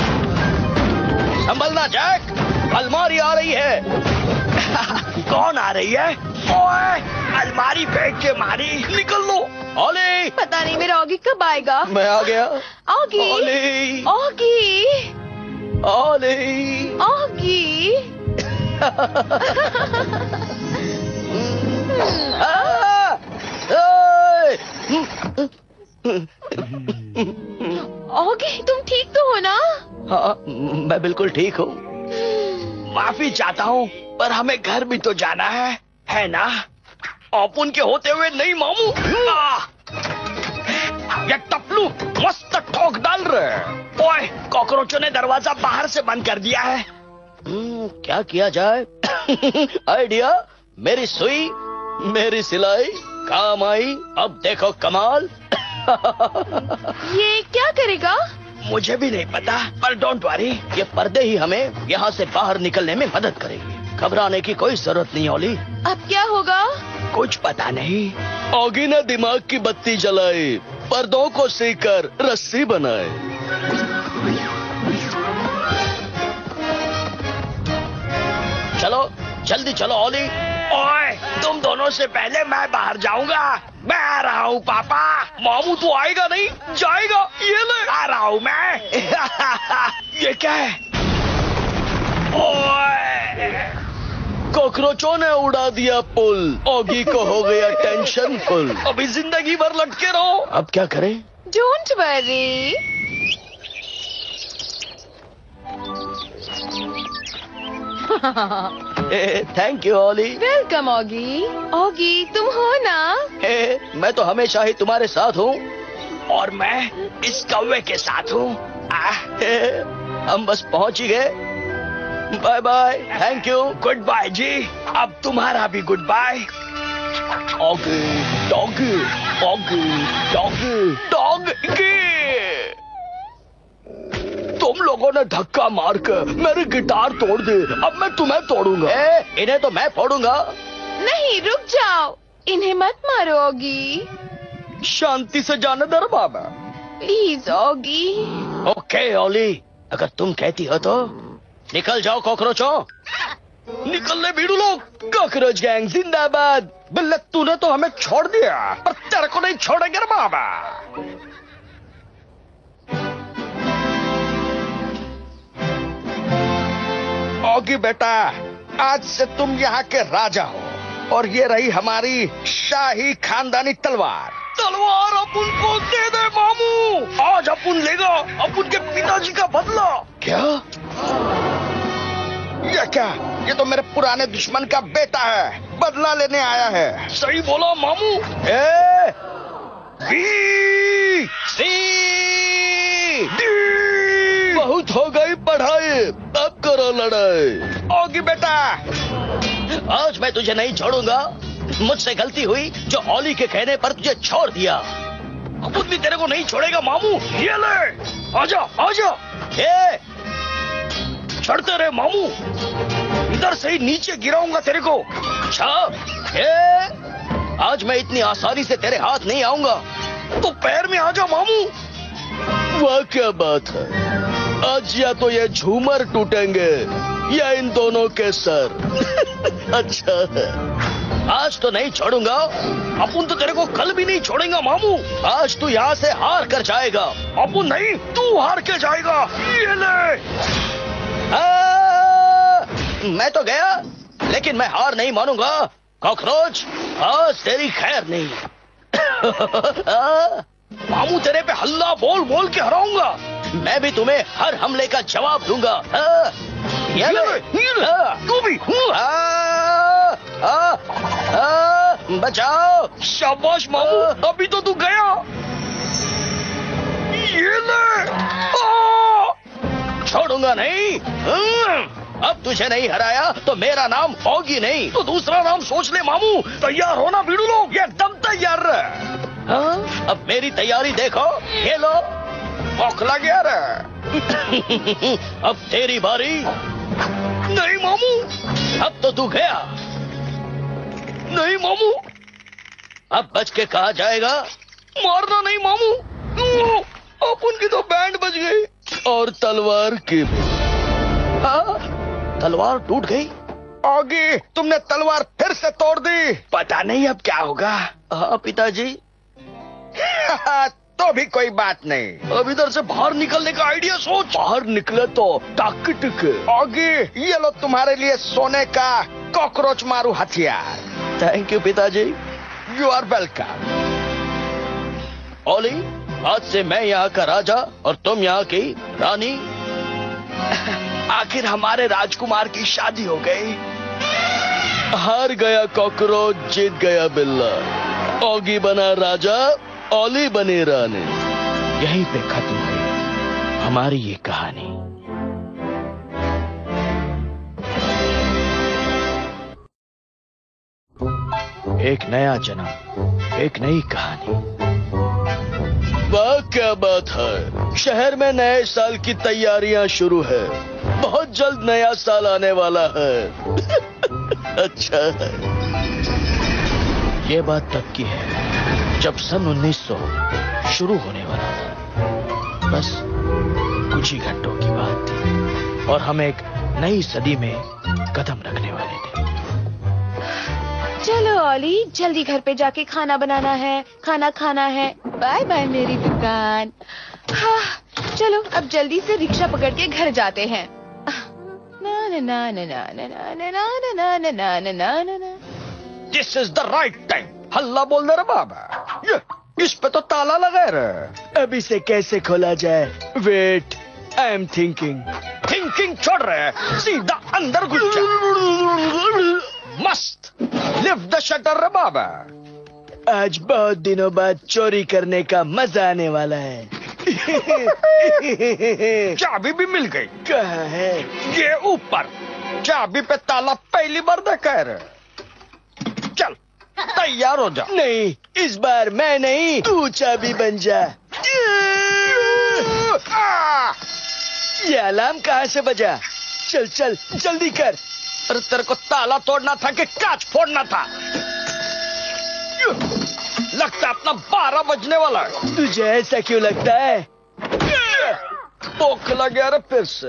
संभलना जैक, अलमारी आ रही है। कौन आ रही है? ओए अलमारी फेंक के मारी। निकल लो। ओली पता नहीं मेरा ऑगी कब आएगा। मैं आ गया। Oggy Olly Oggy Olly. Oggy. Oggy तुम ठीक तो हो ना? हाँ मैं बिल्कुल ठीक हूँ। माफी चाहता हूँ पर हमें घर भी तो जाना है ना? ओपन के होते हुए नहीं मामू। ये टपलू मस्त ठोक डाल रहे। ओए कॉकरोचों ने दरवाजा बाहर से बंद कर दिया है। क्या किया जाए? आइडिया, मेरी सुई मेरी सिलाई काम आई। अब देखो कमाल। ये क्या करेगा? मुझे भी नहीं पता पर डोंट वरी, ये पर्दे ही हमें यहाँ से बाहर निकलने में मदद करेंगे। घबराने की कोई जरूरत नहीं ओली। अब क्या होगा? कुछ पता नहीं। ऑगी ने दिमाग की बत्ती जलाई, पर्दों को सीकर रस्सी बनाए। चलो जल्दी चलो ओली। ओए तुम दोनों से पहले मैं बाहर जाऊंगा। मैं आ रहा हूँ पापा। मामू तू आएगा नहीं? जाएगा। ये ले। आ रहा हूँ मैं। ये क्या है? ओए कॉकरोचों ने उड़ा दिया पुल। ऑगी को हो गया टेंशन फुल। अभी जिंदगी भर लटके रहो। अब क्या करें? Don't worry. Thank you Olly. Welcome Oggy. Oggy तुम हो ना? मैं तो हमेशा ही तुम्हारे साथ हूँ और मैं इस कौवे के साथ हूँ। हम बस पहुँच ही गए। Bye bye. Thank you. Good bye जी। अब तुम्हारा भी good bye. Oggy doggy Oggy doggy doggy. तुम लोगों ने धक्का मार के मेरी गिटार तोड़ दी। अब मैं तुम्हें तोड़ूंगा। इन्हें तो मैं फोड़ूंगा। नहीं रुक जाओ, इन्हें मत मारो ऑगी। शांति से जाने दर बाबा। Please Oggy. ओके ओली, अगर तुम कहती हो तो निकल जाओ कॉकरोचों। निकल ले भीड़ू लोग। कॉकरोच गैंग जिंदाबाद। बिल्ले तूने तो हमें छोड़ दिया पर तेरे को नहीं छोड़ेंगे रे बाबा। ऑगी बेटा, आज से तुम यहाँ के राजा हो और ये रही हमारी शाही खानदानी तलवार। तलवार अपन को दे दे मामू। आज अपन लेगा अपन के पिताजी का बदला। क्या? ये क्या? ये तो मेरे पुराने दुश्मन का बेटा है, बदला लेने आया है। सही बोला मामू। ए, बी सी बहुत हो गई पढ़ाई, अब करो लड़ाई। ऑगी बेटा, आज मैं तुझे नहीं छोड़ूंगा। मुझसे गलती हुई जो ओली के कहने पर तुझे छोड़ दिया। अपन भी तेरे को नहीं छोड़ेगा मामू। ये ले। आजा आजा। ए, चढ़ते रहे मामू। इधर से ही नीचे गिराऊंगा तेरे को। अच्छा। ए, आज मैं इतनी आसानी से तेरे हाथ नहीं आऊंगा। तो पैर में आजा मामू। वाह क्या बात है। आज या तो ये झूमर टूटेंगे या इन दोनों के सर। अच्छा है। आज तो नहीं छोड़ूंगा। अपन तो तेरे को कल भी नहीं छोड़ेगा मामू। आज तू यहाँ से हार कर जाएगा। अपन नहीं, तू हार के जाएगा। ये ले। मैं तो गया लेकिन मैं हार नहीं मानूंगा। कॉकरोच, आज तेरी खैर नहीं। मामू तेरे पे हल्ला बोल बोल के हराऊंगा। मैं भी तुम्हें हर हमले का जवाब दूंगा। ये ले। तू भी। बचाओ। शाबाश मामू, अभी तो तू गया। ये ले। छोड़ूंगा नहीं। अब तुझे नहीं हराया तो मेरा नाम ऑगी नहीं तो दूसरा नाम सोच ले मामू। तैयार हो ना भिड़ू लोग? एकदम तैयार रह। हाँ? अब मेरी तैयारी देखो, ये लो। औखला गया रे। अब तेरी बारी। नहीं मामू, अब तो तू गया। नहीं मामू, अब बच के कहा जाएगा? मारना नहीं मामू, अपन की तो बैंड बज गई और तलवार की भी। हाँ, तलवार टूट गई। ऑगी, तुमने तलवार फिर से तोड़ दी। पता नहीं अब क्या होगा। हाँ पिताजी। तो भी कोई बात नहीं। अब इधर से बाहर निकलने का आइडिया सोच। बाहर निकले तो ताकत के। ऑगी, ये लो तुम्हारे लिए सोने का कॉकरोच मारू हथियार। थैंक यू पिताजी। You are welcome. ओली, आज से मैं यहाँ का राजा और तुम यहाँ की रानी। आखिर हमारे राजकुमार की शादी हो गई। हार गया कॉकरोच, जीत गया बिल्ला। ऑगी बना राजा, ओली बनी रानी। यहीं पे खत्म हुई हमारी ये कहानी। एक नया जन्म, एक नई कहानी। वाह क्या बात है, शहर में नए साल की तैयारियां शुरू है। बहुत जल्द नया साल आने वाला है। अच्छा है। ये बात तब की है जब सन 1900 शुरू होने वाला था। बस कुछ ही घंटों की बात थी और हम एक नई सदी में कदम रखने वाले थे। चलो ओली, जल्दी घर पे जाके खाना बनाना है, खाना खाना है। बाय बाय मेरी दुकान। हाँ, चलो अब जल्दी से रिक्शा पकड़ के घर जाते हैं। ना ना ना ना ना ना ना ना ना ना ना ना ना ना ना। This is the right time. हल्ला बोल दे रे बाबा। ये, इस पे तो ताला लगा रे। अब इसे कैसे खोला जाए? Wait, I am thinking. Thinking छोड़ रहे, सीधा अंदर घुस जा। मस्त। लिफ्ट द शटर रे बाबा। आज बहुत दिनों बाद चोरी करने का मजा आने वाला है। चाबी भी मिल गई। कहाँ है? ये ऊपर। चाबी पे ताला पहली बार देखा है। चल, तैयार हो जा। नहीं, इस बार मैं नहीं, तू चाबी बन जा। ये अलार्म कहाँ से बजा? चल चल जल्दी कर। अरे तेरे को ताला तोड़ना था कि कांच फोड़ना था? लगता अपना 12 बजने वाला है। तुझे ऐसा क्यों लगता है? तो लग गया रे फिर से।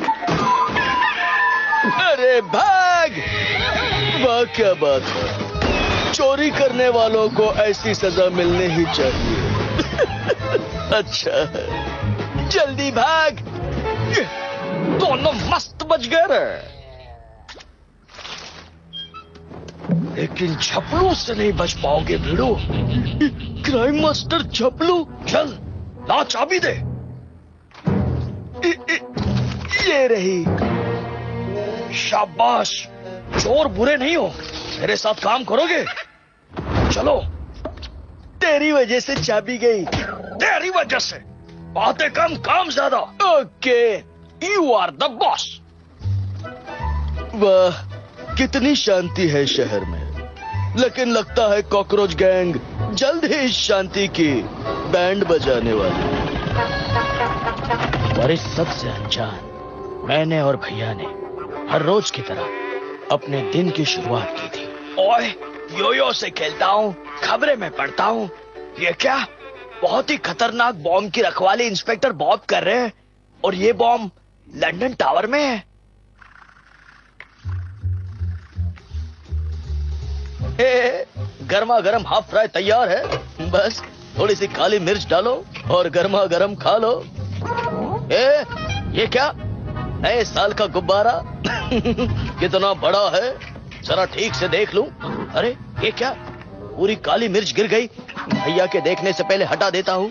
अरे भाग! वाह क्या बात है, चोरी करने वालों को ऐसी सजा मिलनी ही चाहिए। अच्छा है, जल्दी भाग। दोनों मस्त बच गए रे, लेकिन झपलू से नहीं बच पाओगे भिड़ो। Crime master झपलू। चल, ला चाबी दे। ये रही। शाबाश, चोर बुरे नहीं हो, मेरे साथ काम करोगे? चलो। तेरी वजह से चाबी गई। तेरी वजह से? बातें कम, काम ज्यादा। Okay, you are the boss. वाह, कितनी शांति है शहर में, लेकिन लगता है कॉकरोच गैंग जल्द ही इस शांति की बैंड बजाने वाली। और इस सबसे अनजान मैंने और भैया ने हर रोज की तरह अपने दिन की शुरुआत की थी। ओए, योयो से खेलता हूँ, खबरें में पढ़ता हूँ। ये क्या? बहुत ही खतरनाक बॉम्ब की रखवाली इंस्पेक्टर बॉब कर रहे हैं, और ये बॉम्ब लंदन टावर में है। गर्मा गर्म हाफ फ्राई तैयार है, बस थोड़ी सी काली मिर्च डालो और गर्मा गर्म खा लो। ये क्या? नए साल का गुब्बारा। कितना बड़ा है, जरा ठीक से देख लूं। अरे ये क्या? पूरी काली मिर्च गिर गई। भैया के देखने से पहले हटा देता हूं।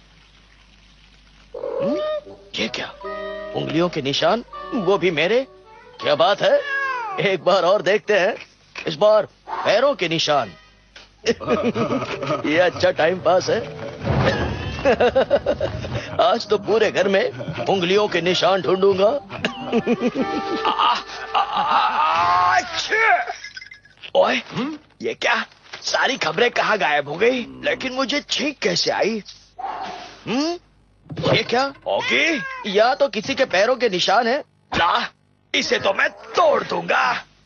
ये क्या? उंगलियों के निशान, वो भी मेरे। क्या बात है, एक बार और देखते हैं। इस बार पैरों के निशान। ये अच्छा टाइम पास है। आज तो पूरे घर में उंगलियों के निशान ढूंढूंगा। ओए, ये क्या? सारी खबरें कहाँ गायब हो गई? लेकिन मुझे छींक कैसे आई? ये क्या? ओके, या तो किसी के पैरों के निशान है। ला, इसे तो मैं तोड़ दूंगा।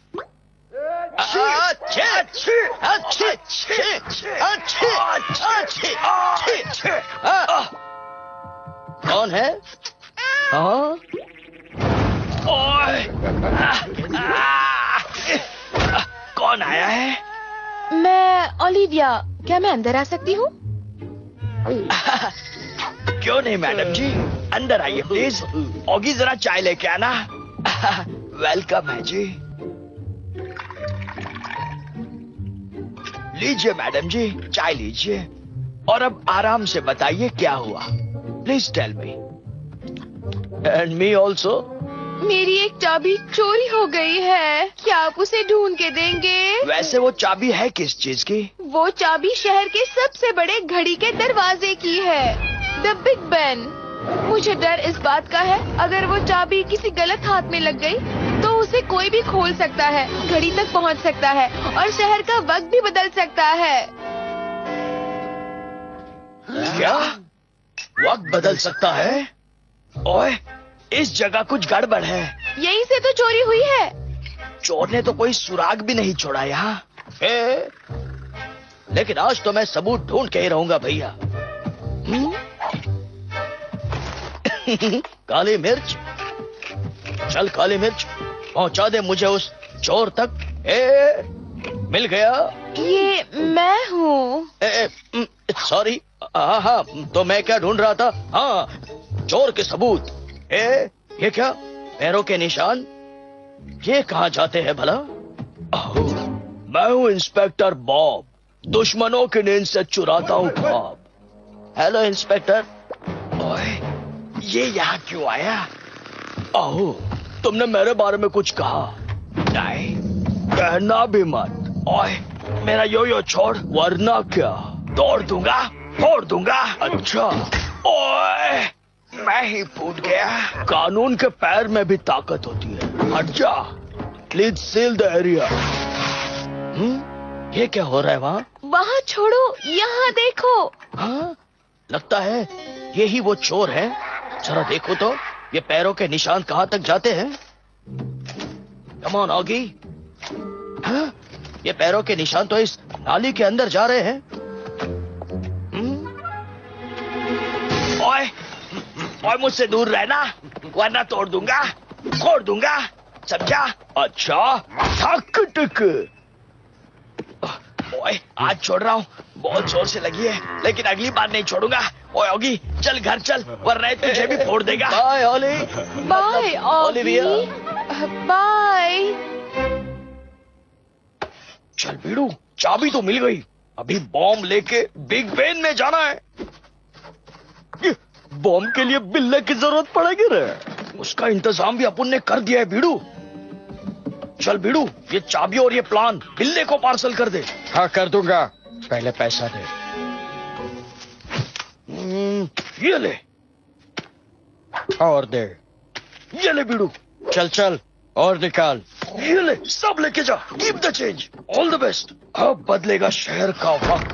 कौन है? हाँ? कौन आया है? मैं ओलिविया। क्या मैं अंदर आ सकती हूँ? क्यों नहीं मैडम जी, अंदर आइए प्लीज। ऑगी जरा चाय लेके आना। वेलकम है जी। लीजिए मैडम जी, चाय लीजिए। और अब आराम से बताइए क्या हुआ। Please tell me. And me also. मेरी एक चाबी चोरी हो गई है। क्या आप उसे ढूंढ के देंगे? वैसे वो चाबी है किस चीज की? वो चाबी शहर के सबसे बड़े घड़ी के दरवाजे की है, द बिग बेन। मुझे डर इस बात का है, अगर वो चाबी किसी गलत हाथ में लग गई तो उसे कोई भी खोल सकता है, घड़ी तक पहुंच सकता है और शहर का वक्त भी बदल सकता है। क्या? वक्त बदल सकता है? ओए, इस जगह कुछ गड़बड़ है। यहीं से तो चोरी हुई है। चोर ने तो कोई सुराग भी नहीं छोड़ा यहाँ। लेकिन आज तो मैं सबूत ढूंढ के ही रहूंगा भैया। काली मिर्च, चल काली मिर्च, पहुंचा दे मुझे उस चोर तक। मिल गया। ये मैं हूँ। सॉरी। हाँ, तो मैं क्या ढूंढ रहा था? हाँ, चोर के सबूत। ये क्या? पैरों के निशान? ये कहाँ जाते हैं भला? मैं हूँ इंस्पेक्टर बॉब, दुश्मनों की नींद से चुराता हूँ ख्वाब। Hello inspector. ओए, ये यहाँ क्यों आया? ओह, तुमने मेरे बारे में कुछ कहा? नहीं, कहना भी मत। ओए, मेरा यो छोड़, वरना क्या तोड़ दूंगा, फोड़ दूंगा। अच्छा। ओए, मैं ही फूट गया। कानून के पैर में भी ताकत होती है। हट जा। Please seal the area. ये क्या हो रहा है वहाँ? वहाँ छोड़ो, यहाँ देखो। हाँ, लगता है यही वो चोर है। जरा देखो तो, ये पैरों के निशान कहाँ तक जाते हैं? Come on Oggy. हाँ, ये पैरों के निशान तो इस नाली के अंदर जा रहे हैं। ओए, ओए, मुझसे दूर रहना, वरना तोड़ दूंगा, फोड़ दूंगा, समझा? अच्छा, थक टिक। ओए, आज छोड़ रहा हूँ, बहुत जोर से लगी है, लेकिन अगली बार नहीं छोड़ूंगा। ओए ऑगी, चल घर चल, वरना तुझे भी फोड़ देगा। Bye Olly. Bye Olivia. Bye. चल बीड़ू, चाबी तो मिल गई। अभी बॉम्ब लेके बिग बेन में जाना है। बॉम्ब के लिए बिल्ले की जरूरत पड़ेगी रे। उसका इंतजाम भी अपन ने कर दिया है बीड़ू। चल बीड़ू, ये चाबी और ये प्लान बिल्ले को पार्सल कर दे। हाँ, कर दूंगा। पहले पैसा दे। ये ले। और दे। ये ले बीड़ू। चल चल, और निकाल। ये ले, सब लेके जा। Keep the change. All the best. अब बदलेगा शहर का वक्त।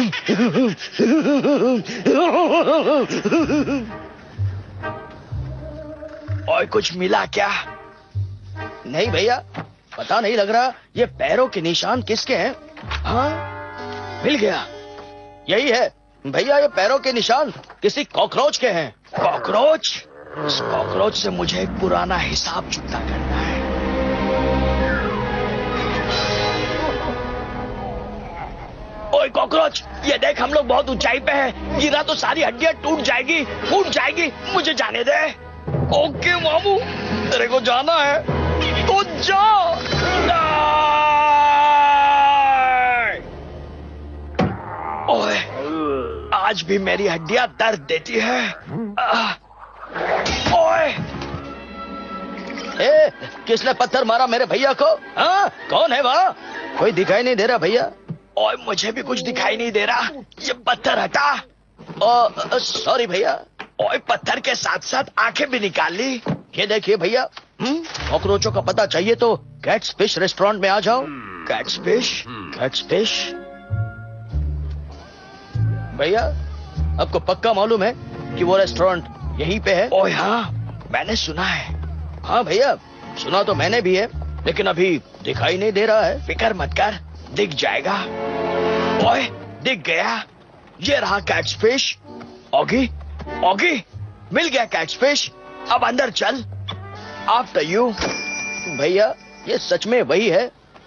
और कुछ मिला क्या? नहीं भैया, पता नहीं लग रहा ये पैरों के निशान किसके हैं। हाँ, मिल गया। यही है भैया, ये पैरों के निशान किसी कॉकरोच के हैं। कॉकरोच? इस कॉकरोच से मुझे एक पुराना हिसाब चुकता करना है। ओए कॉकरोच, ये देख, हम लोग बहुत ऊंचाई पे हैं। गिरा तो सारी हड्डियां टूट जाएगी, फूट जाएगी। मुझे जाने दे। ओके मामू, तेरे को जाना है तो जा। ओए, आज भी मेरी हड्डियां दर्द देती है। ओए, किसने पत्थर मारा मेरे भैया को? हाँ, कौन है वहाँ? कोई दिखाई नहीं दे रहा भैया। ओए, मुझे भी कुछ दिखाई नहीं दे रहा। ये पत्थर हटा। सॉरी भैया। ओए, पत्थर के साथ साथ आंखें भी निकाल ली। ये देखिए भैया, कॉकरोचों का पता चाहिए तो कैट्स फिश रेस्टोरेंट में आ जाओ। Cats fish? कैट्स फिश भैया, आपको पक्का मालूम है कि वो रेस्टोरेंट यहीं पे है? ओए हाँ, मैंने सुना है। हाँ भैया, सुना तो मैंने भी है, लेकिन अभी दिखाई नहीं दे रहा है। फिक्र मत कर, दिख जाएगा। ओए, दिख गया। ये रहा कैट्स फिश। ऑगी, ऑगी, मिल गया कैट्स फिश। अब अंदर चल। After you. भैया, ये सच में वही है?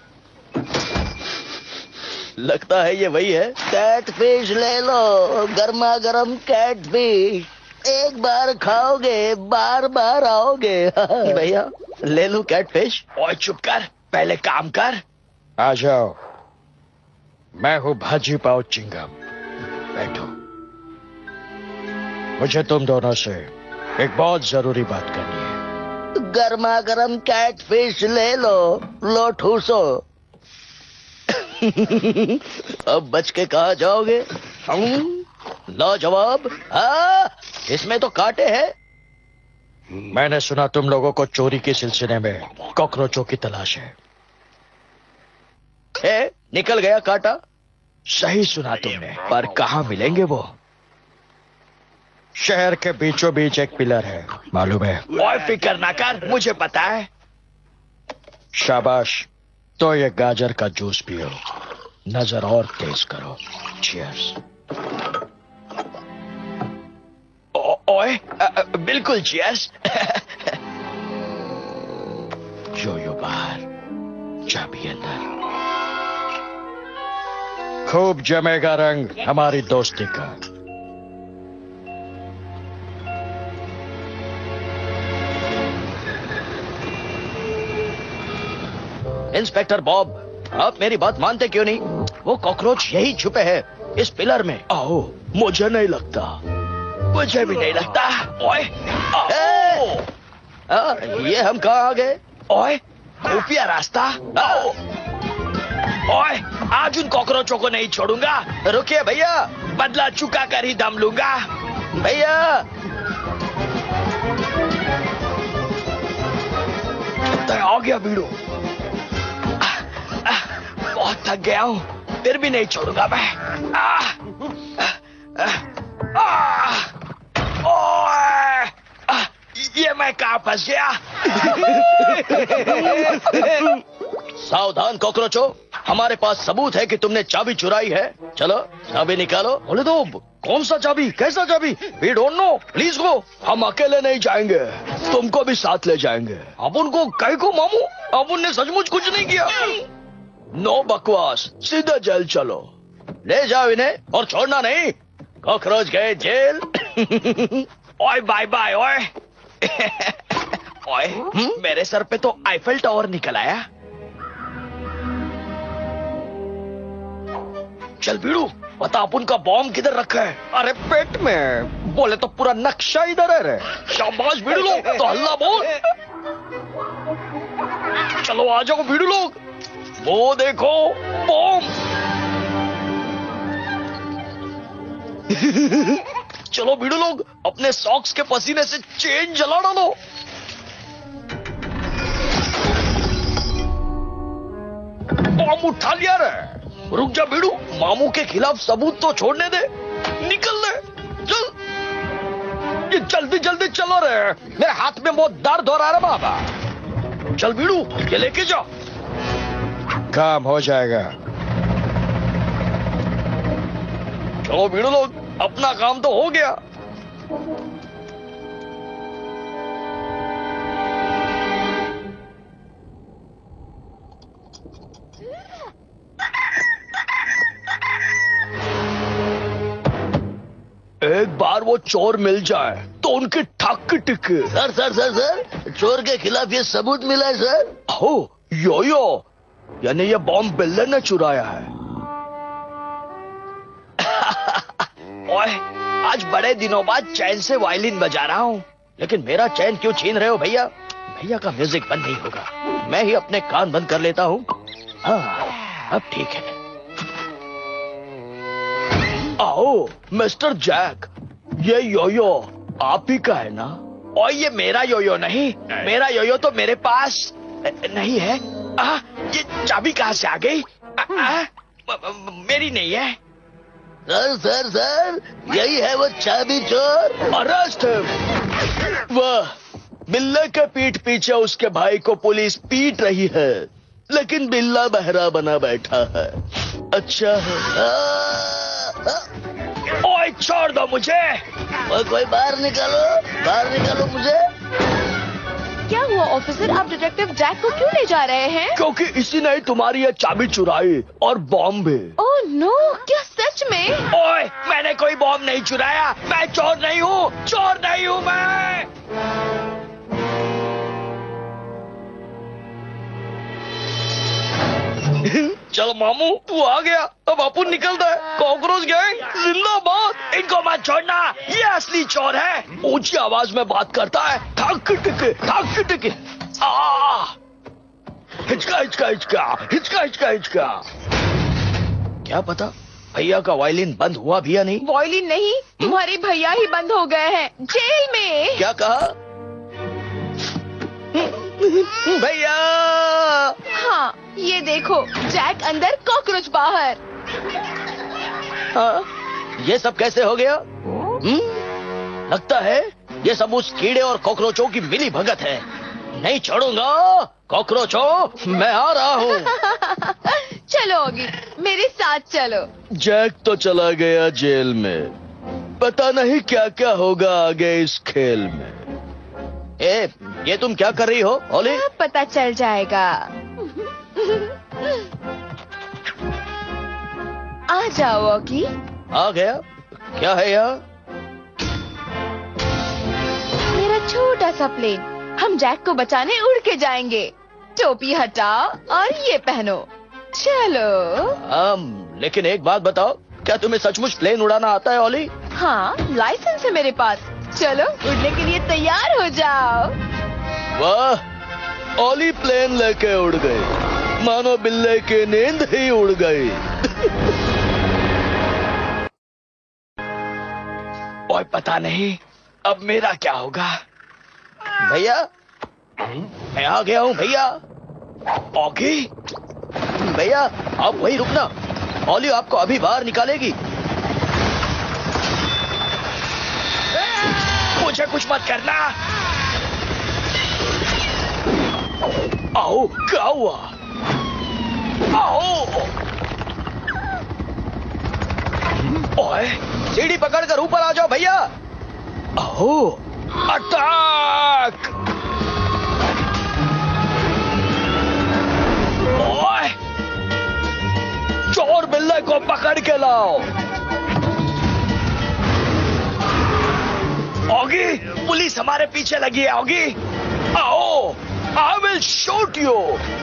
लगता है ये वही है। कैट फिश ले लो, गर्मा गर्म कैट फिश। एक बार खाओगे बार बार आओगे। भैया, ले लो कैट फिश। ओए चुप कर, पहले काम कर। आ जाओ, मैं हूँ भाजी पाव चिंगम। बैठो। मुझे तुम दोनों से एक बहुत जरूरी बात करनी है। गर्मा गर्म कैट फिश ले लो ठूसो। अब बच के कहा जाओगे? लो जवाब। हाँ, इसमें तो कांटे हैं। मैंने सुना तुम लोगों को चोरी के सिलसिले में कॉकरोचों की तलाश है। निकल गया कांटा। सही सुना तुमने, पर कहाँ मिलेंगे वो? शहर के बीचों बीच एक पिलर है, मालूम है? ओए फिक्र ना कर, मुझे पता है। शाबाश, तो ये गाजर का जूस पियो, नजर और तेज करो। चीयर्स। ओए, बिल्कुल चीयर्स। जो बाहर, चाबी अंदर। खूब जमेगा रंग हमारी दोस्ती का। इंस्पेक्टर बॉब, आप मेरी बात मानते क्यों नहीं? वो कॉकरोच यही छुपे हैं इस पिलर में। आओ, मुझे नहीं लगता। मुझे भी नहीं लगता। ओए, ये हम कहाँ आ गए? ओए, खुफिया रास्ता। आओ। ओए, आज उन कॉकरोचों को नहीं छोड़ूंगा। रुकिए भैया, बदला चुका कर ही दम लूंगा। भैया। आ गया बीड़ू। बहुत थक गया हूँ, फिर भी नहीं छोड़ूंगा मैं। ये मैं कहाँ फंस गया? सावधान कॉकरोचों, हमारे पास सबूत है कि तुमने चाबी चुराई है। चलो चाबी निकालो। बोले तो कौन सा चाबी, कैसा चाबी? We don't know, please go. हम अकेले नहीं जाएंगे, तुमको भी साथ ले जाएंगे। अब उनको कहीं को मामू, अब उनने सचमुच कुछ नहीं किया। नो बकवास, सीधे जेल चलो। ले जाओ इन्हें और छोड़ना नहीं। कॉकरोच गए जेल। ओए बाय बाय। ओए ओए, मेरे सर पे तो आईफेल टावर निकल आया। चल बीड़ू, बता अपन का बॉम्ब किधर रखा है? अरे पेट में। बोले तो पूरा नक्शा इधर है रे। शाबाश बीड़ू लोग, तो हल्ला बोल। चलो आ जाओ बीड़ू लोग, वो देखो बॉम्ब। चलो बीड़ू लोग, अपने सॉक्स के पसीने से चेन जला डालो। बॉम्ब उठा लिया रे। रुक जा बीड़ू, मामू के खिलाफ सबूत तो छोड़ने दे। निकल ले, चल। ये जल्दी जल्दी चलो रे, मेरे हाथ में बहुत दर्द हो रहा है बाबा। चल बीड़ू, ये लेके जाओ। काम हो जाएगा। चलो बीड़ू लोग, अपना काम तो हो गया। एक बार वो चोर मिल जाए तो उनकी ठक टिके। सर सर सर सर, चोर के खिलाफ ये सबूत मिला है सर। हो, यो यानी ये बॉम्ब बिल्ले ने चुराया है। ओए, आज बड़े दिनों बाद चैन से वायलिन बजा रहा हूँ। लेकिन मेरा चैन क्यों छीन रहे हो भैया? भैया का म्यूजिक बंद नहीं होगा। मैं ही अपने कान बंद कर लेता हूँ। हाँ, अब ठीक है। आओ मिस्टर जैक, ये योयो आप ही का है ना? और ये मेरा योयो नहीं, मेरा योयो तो मेरे पास नहीं है। ये चाबी कहाँ से आ गई? मेरी नहीं है। सर सर सर, यही है वो चाबी चोर। Arrest him. वाह, बिल्ले के पीठ पीछे उसके भाई को पुलिस पीट रही है, लेकिन बिल्ला बहरा बना बैठा है। अच्छा है। ओए छोड़ दो मुझे। कोई बाहर निकालो मुझे। क्या हुआ ऑफिसर, आप डिटेक्टिव जैक को क्यों ले जा रहे हैं? क्योंकि इसी ने तुम्हारी ये चाबी चुराई और बॉम्ब भी। ओह नो, क्या सच में? ओए, मैंने कोई बॉम्ब नहीं चुराया। मैं चोर नहीं हूँ मैं। चल मामू, तू आ गया, अब अपन निकलता है। कॉकरोच गैंग जिंदाबाद। इनको मत छोड़ना, ये असली चोर है। ऊंची आवाज में बात करता है। ठक टिक। हिचका। क्या पता भैया का वायलिन बंद हुआ भी या नहीं। वायलिन नहीं, तुम्हारे भैया ही बंद हो गए हैं जेल में। क्या कहा? भैया। हाँ, ये देखो, जैक अंदर, कॉकरोच बाहर। हाँ, ये सब कैसे हो गया? लगता है ये सब उस कीड़े और कॉकरोचों की मिली भगत है। नहीं छोड़ूंगा कॉकरोचों, मैं आ रहा हूँ। चलो ओगी, मेरे साथ चलो। जैक तो चला गया जेल में, पता नहीं क्या क्या होगा आगे इस खेल में। ये तुम क्या कर रही हो ओली? अब पता चल जाएगा। आ जाओ ओगी। आ गया। क्या है यहाँ? मेरा छोटा सा प्लेन, हम जैक को बचाने उड़ के जाएंगे। टोपी हटाओ और ये पहनो। चलो। लेकिन एक बात बताओ, क्या तुम्हें सचमुच प्लेन उड़ाना आता है ओली? हाँ, लाइसेंस है मेरे पास। चलो, उड़ने के लिए तैयार हो जाओ। वाह, ओली प्लेन लेके उड़ गई, मानो बिल्ले की नींद ही उड़ गई। ओए, पता नहीं अब मेरा क्या होगा। भैया, मैं आ गया हूँ भैया। ओगी, भैया आप वहीं रुकना, ओली आपको अभी बाहर निकालेगी। मुझे कुछ मत करना। आओ, क्या हुआ? आओ। ओए, सीढ़ी पकड़कर ऊपर आ जाओ भैया। आओ, अटैक। ओए, चोर बिल्ले को पकड़ के लाओ। ओगी, पुलिस हमारे पीछे लगी है। ओगी, आओ, आई विल शूट यू।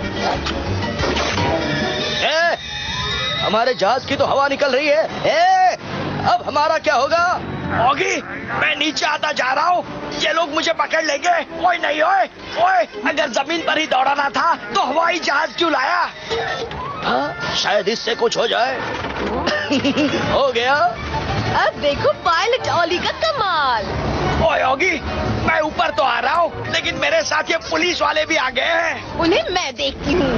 हमारे जहाज की तो हवा निकल रही है। अब हमारा क्या होगा? ओगी, मैं नीचे आता जा रहा हूँ, ये लोग मुझे पकड़ लेंगे। ओए नहीं, ओए, अगर जमीन पर ही दौड़ाना था तो हवाई जहाज क्यों लाया? हाँ, शायद इससे कुछ हो जाए। हो गया। अब देखो पायलट ओली का कमाल। ओए ओगी, मैं ऊपर तो आ रहा हूँ, लेकिन मेरे साथ ये पुलिस वाले भी आ गए हैं। उन्हें मैं देखती हूँ।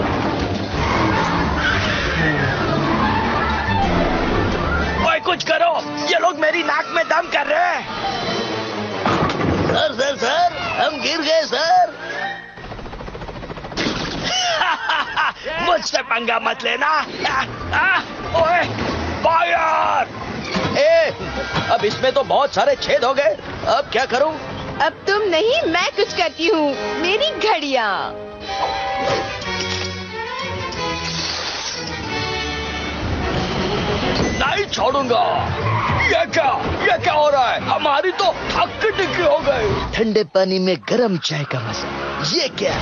ओए, कुछ करो, ये लोग मेरी नाक में दम कर रहे हैं। सर, हम गिर गए सर। मुझसे पंगा मत लेना। ओए, फायर! अब इसमें तो बहुत सारे छेद हो गए, अब क्या करूं? अब तुम नहीं, मैं कुछ करती हूँ। मेरी घड़ियाँ। नहीं छोड़ूंगा। ये क्या हो रहा है? हमारी तो हक्की टिक्की हो गई। ठंडे पानी में गरम चाय का मजा, ये क्या?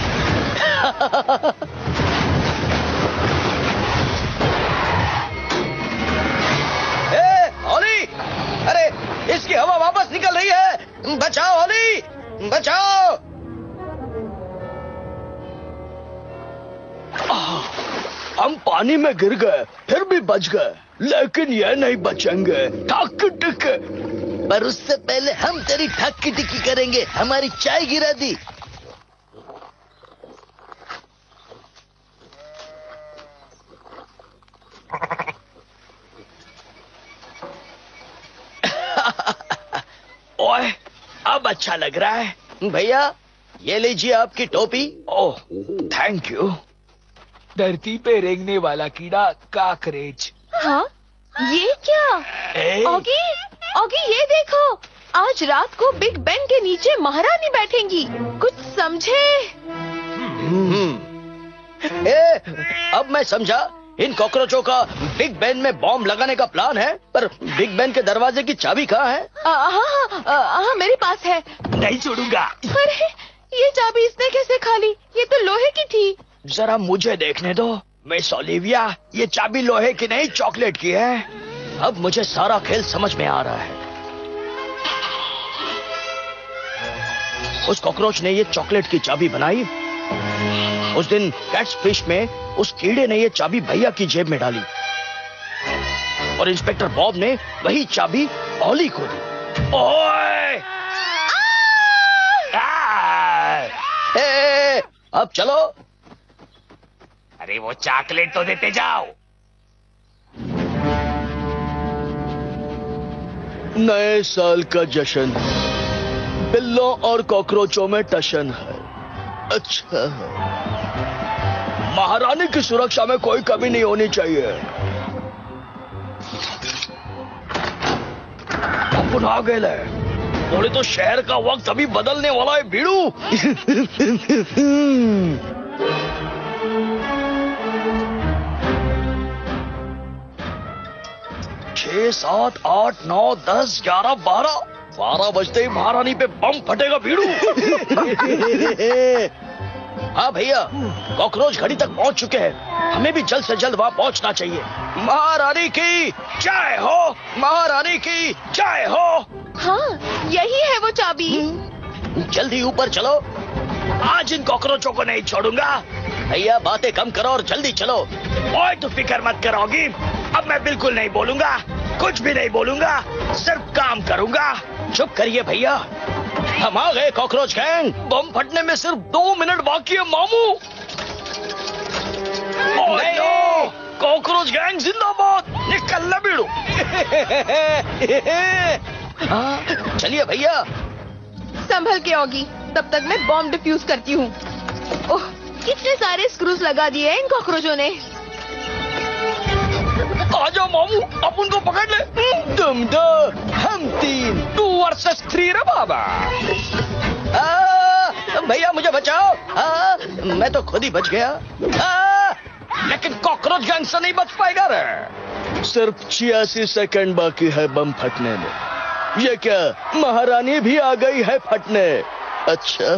ओली, अरे इसकी हवा वापस निकल रही है। बचाओ ओली, बचाओ। हम पानी में गिर गए, फिर भी बच गए। लेकिन ये नहीं बचेंगे। ठक टिक। पर उससे पहले हम तेरी ठक्की टिक्की करेंगे। हमारी चाय गिरा दी। ओए, अब अच्छा लग रहा है। भैया ये लीजिए आपकी टोपी। Oh, thank you. धरती पे रेंगने वाला कीड़ा काकरेच। हाँ, ये क्या? ए, ऑगी, ऑगी ये देखो, आज रात को बिग बेन के नीचे महारानी बैठेंगी। कुछ समझे? अब मैं समझा। इन कॉकरोचों का बिग बेन में बॉम्ब लगाने का प्लान है, पर बिग बेन के दरवाजे की चाबी कहाँ है? हाँ, मेरे पास है। नहीं छोड़ूंगा। अरे, ये चाबी इसने कैसे खा ली? ये तो लोहे की थी। जरा मुझे देखने दो मिस ओलिविया, ये चाबी लोहे की नहीं चॉकलेट की है। अब मुझे सारा खेल समझ में आ रहा है। उस कॉकरोच ने ये चॉकलेट की चाबी बनाई। उस दिन कैट्स फिश में उस कीड़े ने ये चाबी भैया की जेब में डाली और इंस्पेक्टर बॉब ने वही चाबी ऑली को दी। ओए! अब चलो। अरे वो चॉकलेट तो देते जाओ। नए साल का जश्न है, बिल्लों और कॉकरोचों में टशन है। अच्छा है, महारानी की सुरक्षा में कोई कमी नहीं होनी चाहिए। अपन आ गए बोले तो शहर का वक्त अभी बदलने वाला है भीड़ू। 6, 7, 8, 9, 10, 11, 12 बजते ही महारानी पे बम फटेगा भीड़ू। हाँ भैया, कॉकरोच घड़ी तक पहुंच चुके हैं। हमें भी जल्द से जल्द वहां पहुंचना चाहिए। महारानी की जय हो, महारानी की जय हो। हाँ, यही है वो चाबी। जल्दी ऊपर चलो। आज इन कॉकरोचों को नहीं छोड़ूंगा। भैया बातें कम करो और जल्दी चलो। ओए तू फिक्र मत करोगी, अब मैं बिल्कुल नहीं बोलूंगा, कुछ भी नहीं बोलूंगा, सिर्फ काम करूंगा। चुप करिए भैया, हम आ गए कॉकरोच गैंग। बम फटने में सिर्फ 2 मिनट बाकी है मामू। ओए नो, कॉकरोच गैंग जिंदाबाद। निकल ना भीड़ू। हाँ, चलिए भैया। संभल के ऑगी, तब तक मैं बॉम्ब डिफ्यूज करती हूँ। ओह, कितने सारे स्क्रूज लगा दिए हैं इन कॉकरोचों ने। आजा मामू, अपन को पकड़ ले। तुम 2, हम 3, 2 वर्सेस 3 रे बाबा। भैया मुझे बचाओ। मैं तो खुद ही बच गया। लेकिन कॉकरोच गैंग से नहीं बच पाएगा रे। सिर्फ 86 सेकंड बाकी है बम फटने में। ये क्या, महारानी भी आ गई है फटने? अच्छा,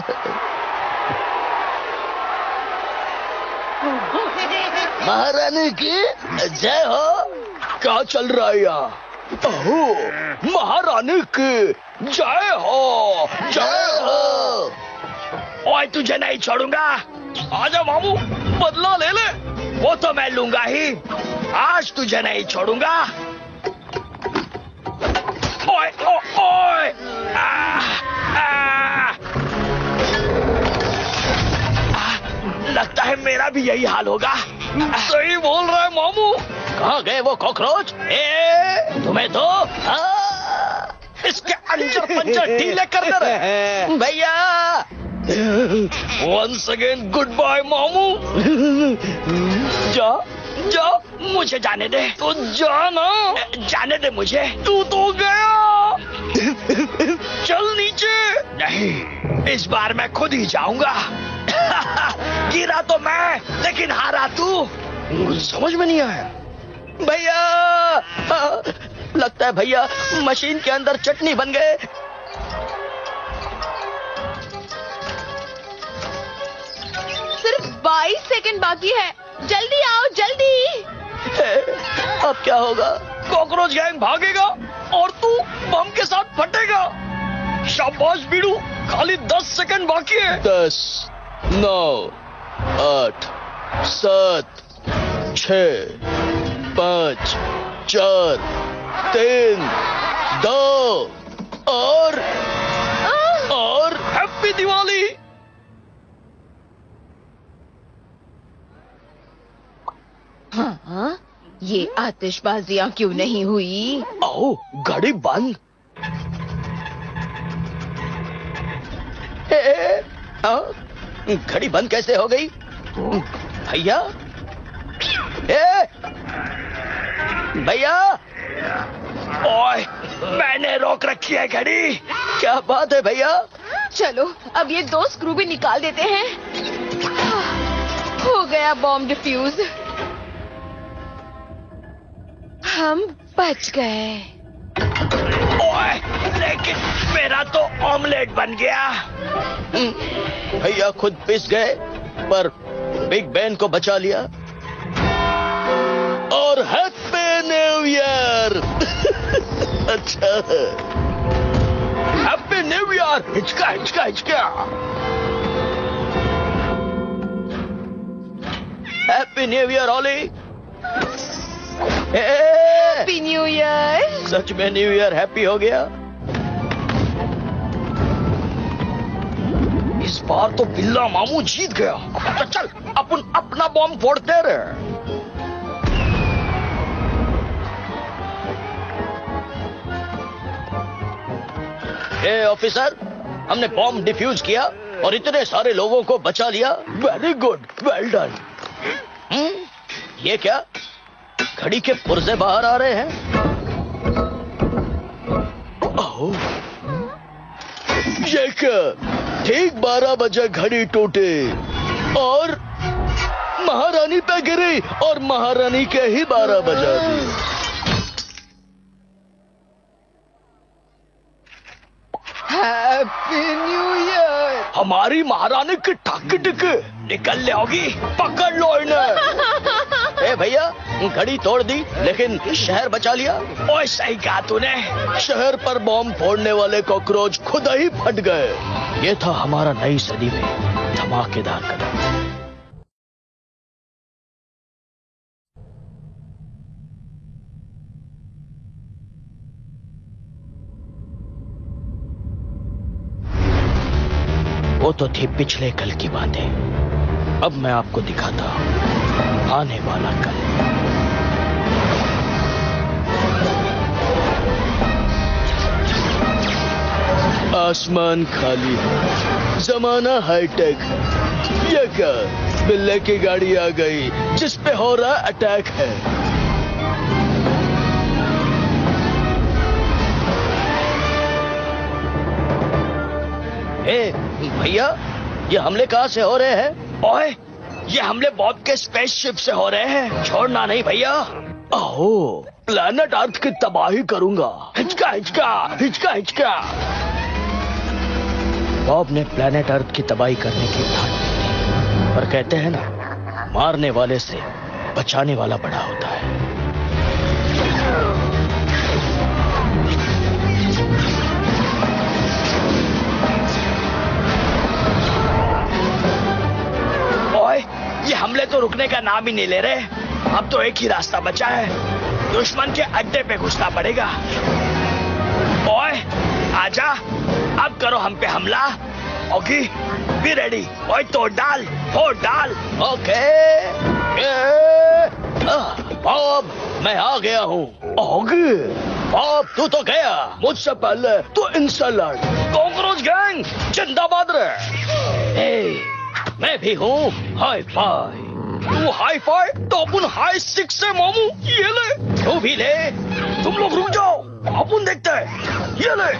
महारानी की जय हो। क्या चल रहा है यहाँ? ओह, महारानी की जय हो, जय हो। ओए तुझे नहीं छोड़ूंगा। आजा मामू, बदला ले ले। वो तो मैं लूंगा ही, आज तुझे नहीं छोड़ूंगा। ओए ओए, लगता है मेरा भी यही हाल होगा। सही बोल रहा है मामू। कहाँ गए वो कॉकरोच? तुम्हें तो इसके अंजर पंजर ढीले कर दे रहे। भैया। वंस अगेन गुड बाय मामू। जा जा, मुझे जाने दे। तो जा ना, जाने दे मुझे। तू तो गया। चल नीचे। नहीं, इस बार मैं खुद ही जाऊंगा। गिरा तो मैं, लेकिन हारा तू। समझ में नहीं आया भैया। लगता है भैया मशीन के अंदर चटनी बन गए। सिर्फ 22 सेकंड बाकी है, जल्दी आओ जल्दी। अब क्या होगा? कॉकरोच गैंग भागेगा और तू बम के साथ फटेगा। शाबाश बीड़ू, खाली 10 सेकंड बाकी है। 10, 9, 8, 7, 6, 5, 4, 3, 2 और हैप्पी दिवाली। हाँ, ये आतिशबाजियां क्यों नहीं हुई? आओ, घड़ी बंद। घड़ी बंद कैसे हो गई भैया? भैया, ओए, मैंने रोक रखी है घड़ी। क्या बात है भैया? चलो अब ये 2 स्क्रू भी निकाल देते हैं। हो गया बॉम्ब डिफ्यूज। हम बच गए। ओए, लेकिन मेरा तो ऑमलेट बन गया। भैया खुद पिस गए, पर बिग बैन को बचा लिया। और हैप्पी न्यू ईयर। अच्छा, हैप्पी न्यू ईयर। हिचका हिचका हिचका। Happy new year Olly. Happy new year. सच में न्यू ईयर हैप्पी हो गया। इस बार तो बिल्ला मामू जीत गया। तो चल अपन अपना बॉम्ब फोड़ते रहे। ऑफिसर, हमने बॉम्ब डिफ्यूज किया और इतने सारे लोगों को बचा लिया। Very good, well done. ये क्या? घड़ी के पुर्जे बाहर आ रहे हैं। ओह, ये क्या? ठीक 12 बजे घड़ी टूटी और महारानी पे गिरी और महारानी के ही 12 बजा दी। Happy new year. हमारी महारानी की ठाकी टिकी निकल ले होगी। पकड़ लो इन्हें। ए भैया, घड़ी तोड़ दी लेकिन शहर बचा लिया। ओए, सही कहा तूने। शहर पर बॉम्ब फोड़ने वाले कॉकरोच खुद ही फट गए। ये था हमारा नई सदी में धमाकेदार कदम। वो तो थी पिछले कल की बातें। अब मैं आपको दिखाता हूं आने वाला कल। आसमान खाली है, जमाना हाईटेक है। ये क्या? बिल्ले की गाड़ी आ गई जिस पे हो रहा अटैक है। भैया, ये हमले कहां से हो रहे हैं? ओए, ये हमले बॉब के स्पेसशिप से हो रहे हैं। छोड़ना नहीं भैया। ओह, प्लैनेट अर्थ की तबाही करूंगा। हिचका हिचका हिचका हिचका। बॉब ने प्लैनेट अर्थ की तबाही करने की ठान ली थी, पर कहते हैं ना, मारने वाले से बचाने वाला बड़ा होता है। ये हमले तो रुकने का नाम ही नहीं ले रहे। अब तो एक ही रास्ता बचा है, दुश्मन के अड्डे पे घुसना पड़ेगा। ओए, आजा, अब करो हम पे हमला। Okay, be ready. ओए, तोड़ डाल, फोड़ डाल। ओके। बॉब, मैं आ गया हूँ। ओके बॉब, तू तो गया, मुझसे पहले तू इनसे लड़। कॉकरोच गैंग जिंदाबाद रहे। मैं भी हूँ हाई फाई। तू हाई फाई तो अपन हाई 6 से मामू। ये ले, तू भी ले। तुम लोग रुक जाओ, अपन देखते हैं। ये ले।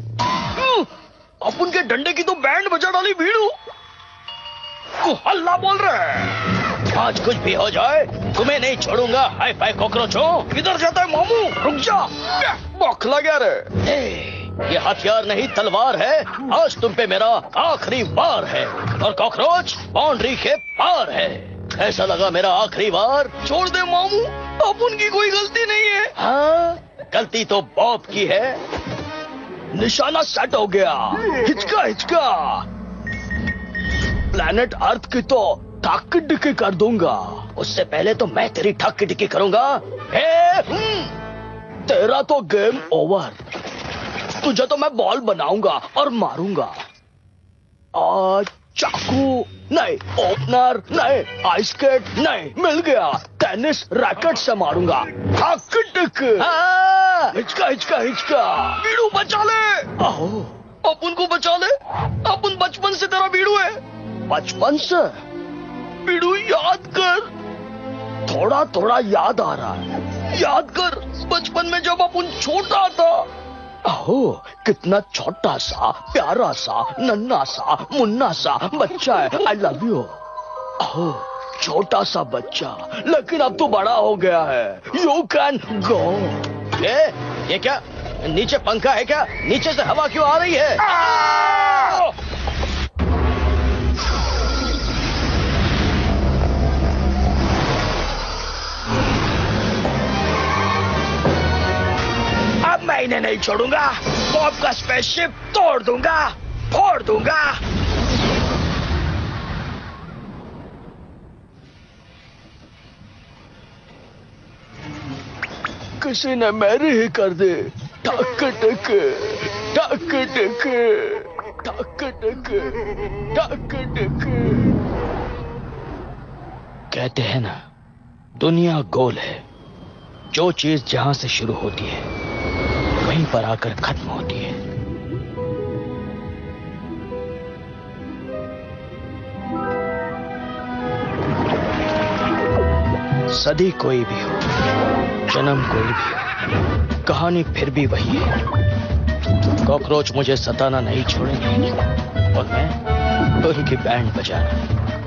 अपन के डंडे की तो बैंड बजा डाली भीड़ू। तू हल्ला बोल रहा है। आज कुछ भी हो जाए तुम्हें नहीं छोड़ूंगा। हाई फाई कॉकरोचों, किधर जाता है मामू? रुक जा, बौखला गया रे। ये हथियार नहीं तलवार है। आज तुम पे मेरा आखिरी वार है और कॉकरोच बाउंड्री के पार है। ऐसा लगा मेरा आखिरी वार। छोड़ दे मामू, अब उनकी कोई गलती नहीं है। हाँ, गलती तो बॉब की है। निशाना सेट हो गया। हिचका हिचका। प्लैनेट अर्थ की तो ठाकी टिकी कर दूंगा। उससे पहले तो मैं तेरी ठाकी टिकी करूंगा। तेरा तो गेम ओवर। तुझे तो मैं बॉल बनाऊंगा और मारूंगा। चाकू नहीं, ओपनर नहीं, आइस स्केट नहीं, मिल गया। टेनिस रैकेट से मारूंगा। हिचका हिचका हिचका। बीड़ू बचा ले। आओ अपन को बचा ले। अपन बचपन से तेरा बीड़ू है। बचपन से? बीड़ू याद कर। थोड़ा थोड़ा याद आ रहा है। याद कर बचपन में जब अपन छोटा था। अहो कितना छोटा सा, प्यारा सा, नन्हा सा, मुन्ना सा बच्चा है। I love you. अहो छोटा सा बच्चा, लेकिन अब तो बड़ा हो गया है। You can go. ये क्या? नीचे पंखा है क्या? नीचे से हवा क्यों आ रही है? अब मैं इन्हें नहीं छोड़ूंगा। बॉब का स्पेसशिप तोड़ दूंगा, फोड़ दूंगा। किसी ने मेरी ही कर दी। टक टक टक टक टक टक टक टक। कहते हैं ना, दुनिया गोल है। जो चीज जहां से शुरू होती है वहीं पर आकर खत्म होती है। सदी कोई भी हो, जन्म कोई भी हो, कहानी फिर भी वही है। कॉकरोच मुझे सताना नहीं छोड़ेंगे और मैं उनकी बैंड बजाना।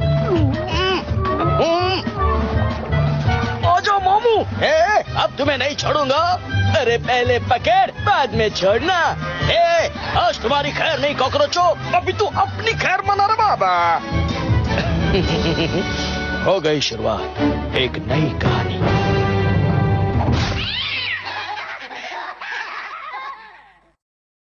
आजा मामू। अब तुम्हें नहीं छोड़ूंगा। अरे पहले पकड़, बाद में छोड़ना। आज तुम्हारी खैर नहीं कॉकरोचो। अभी तू अपनी खैर मना रहा बाबा। हो गई शुरुआत एक नई कहानी।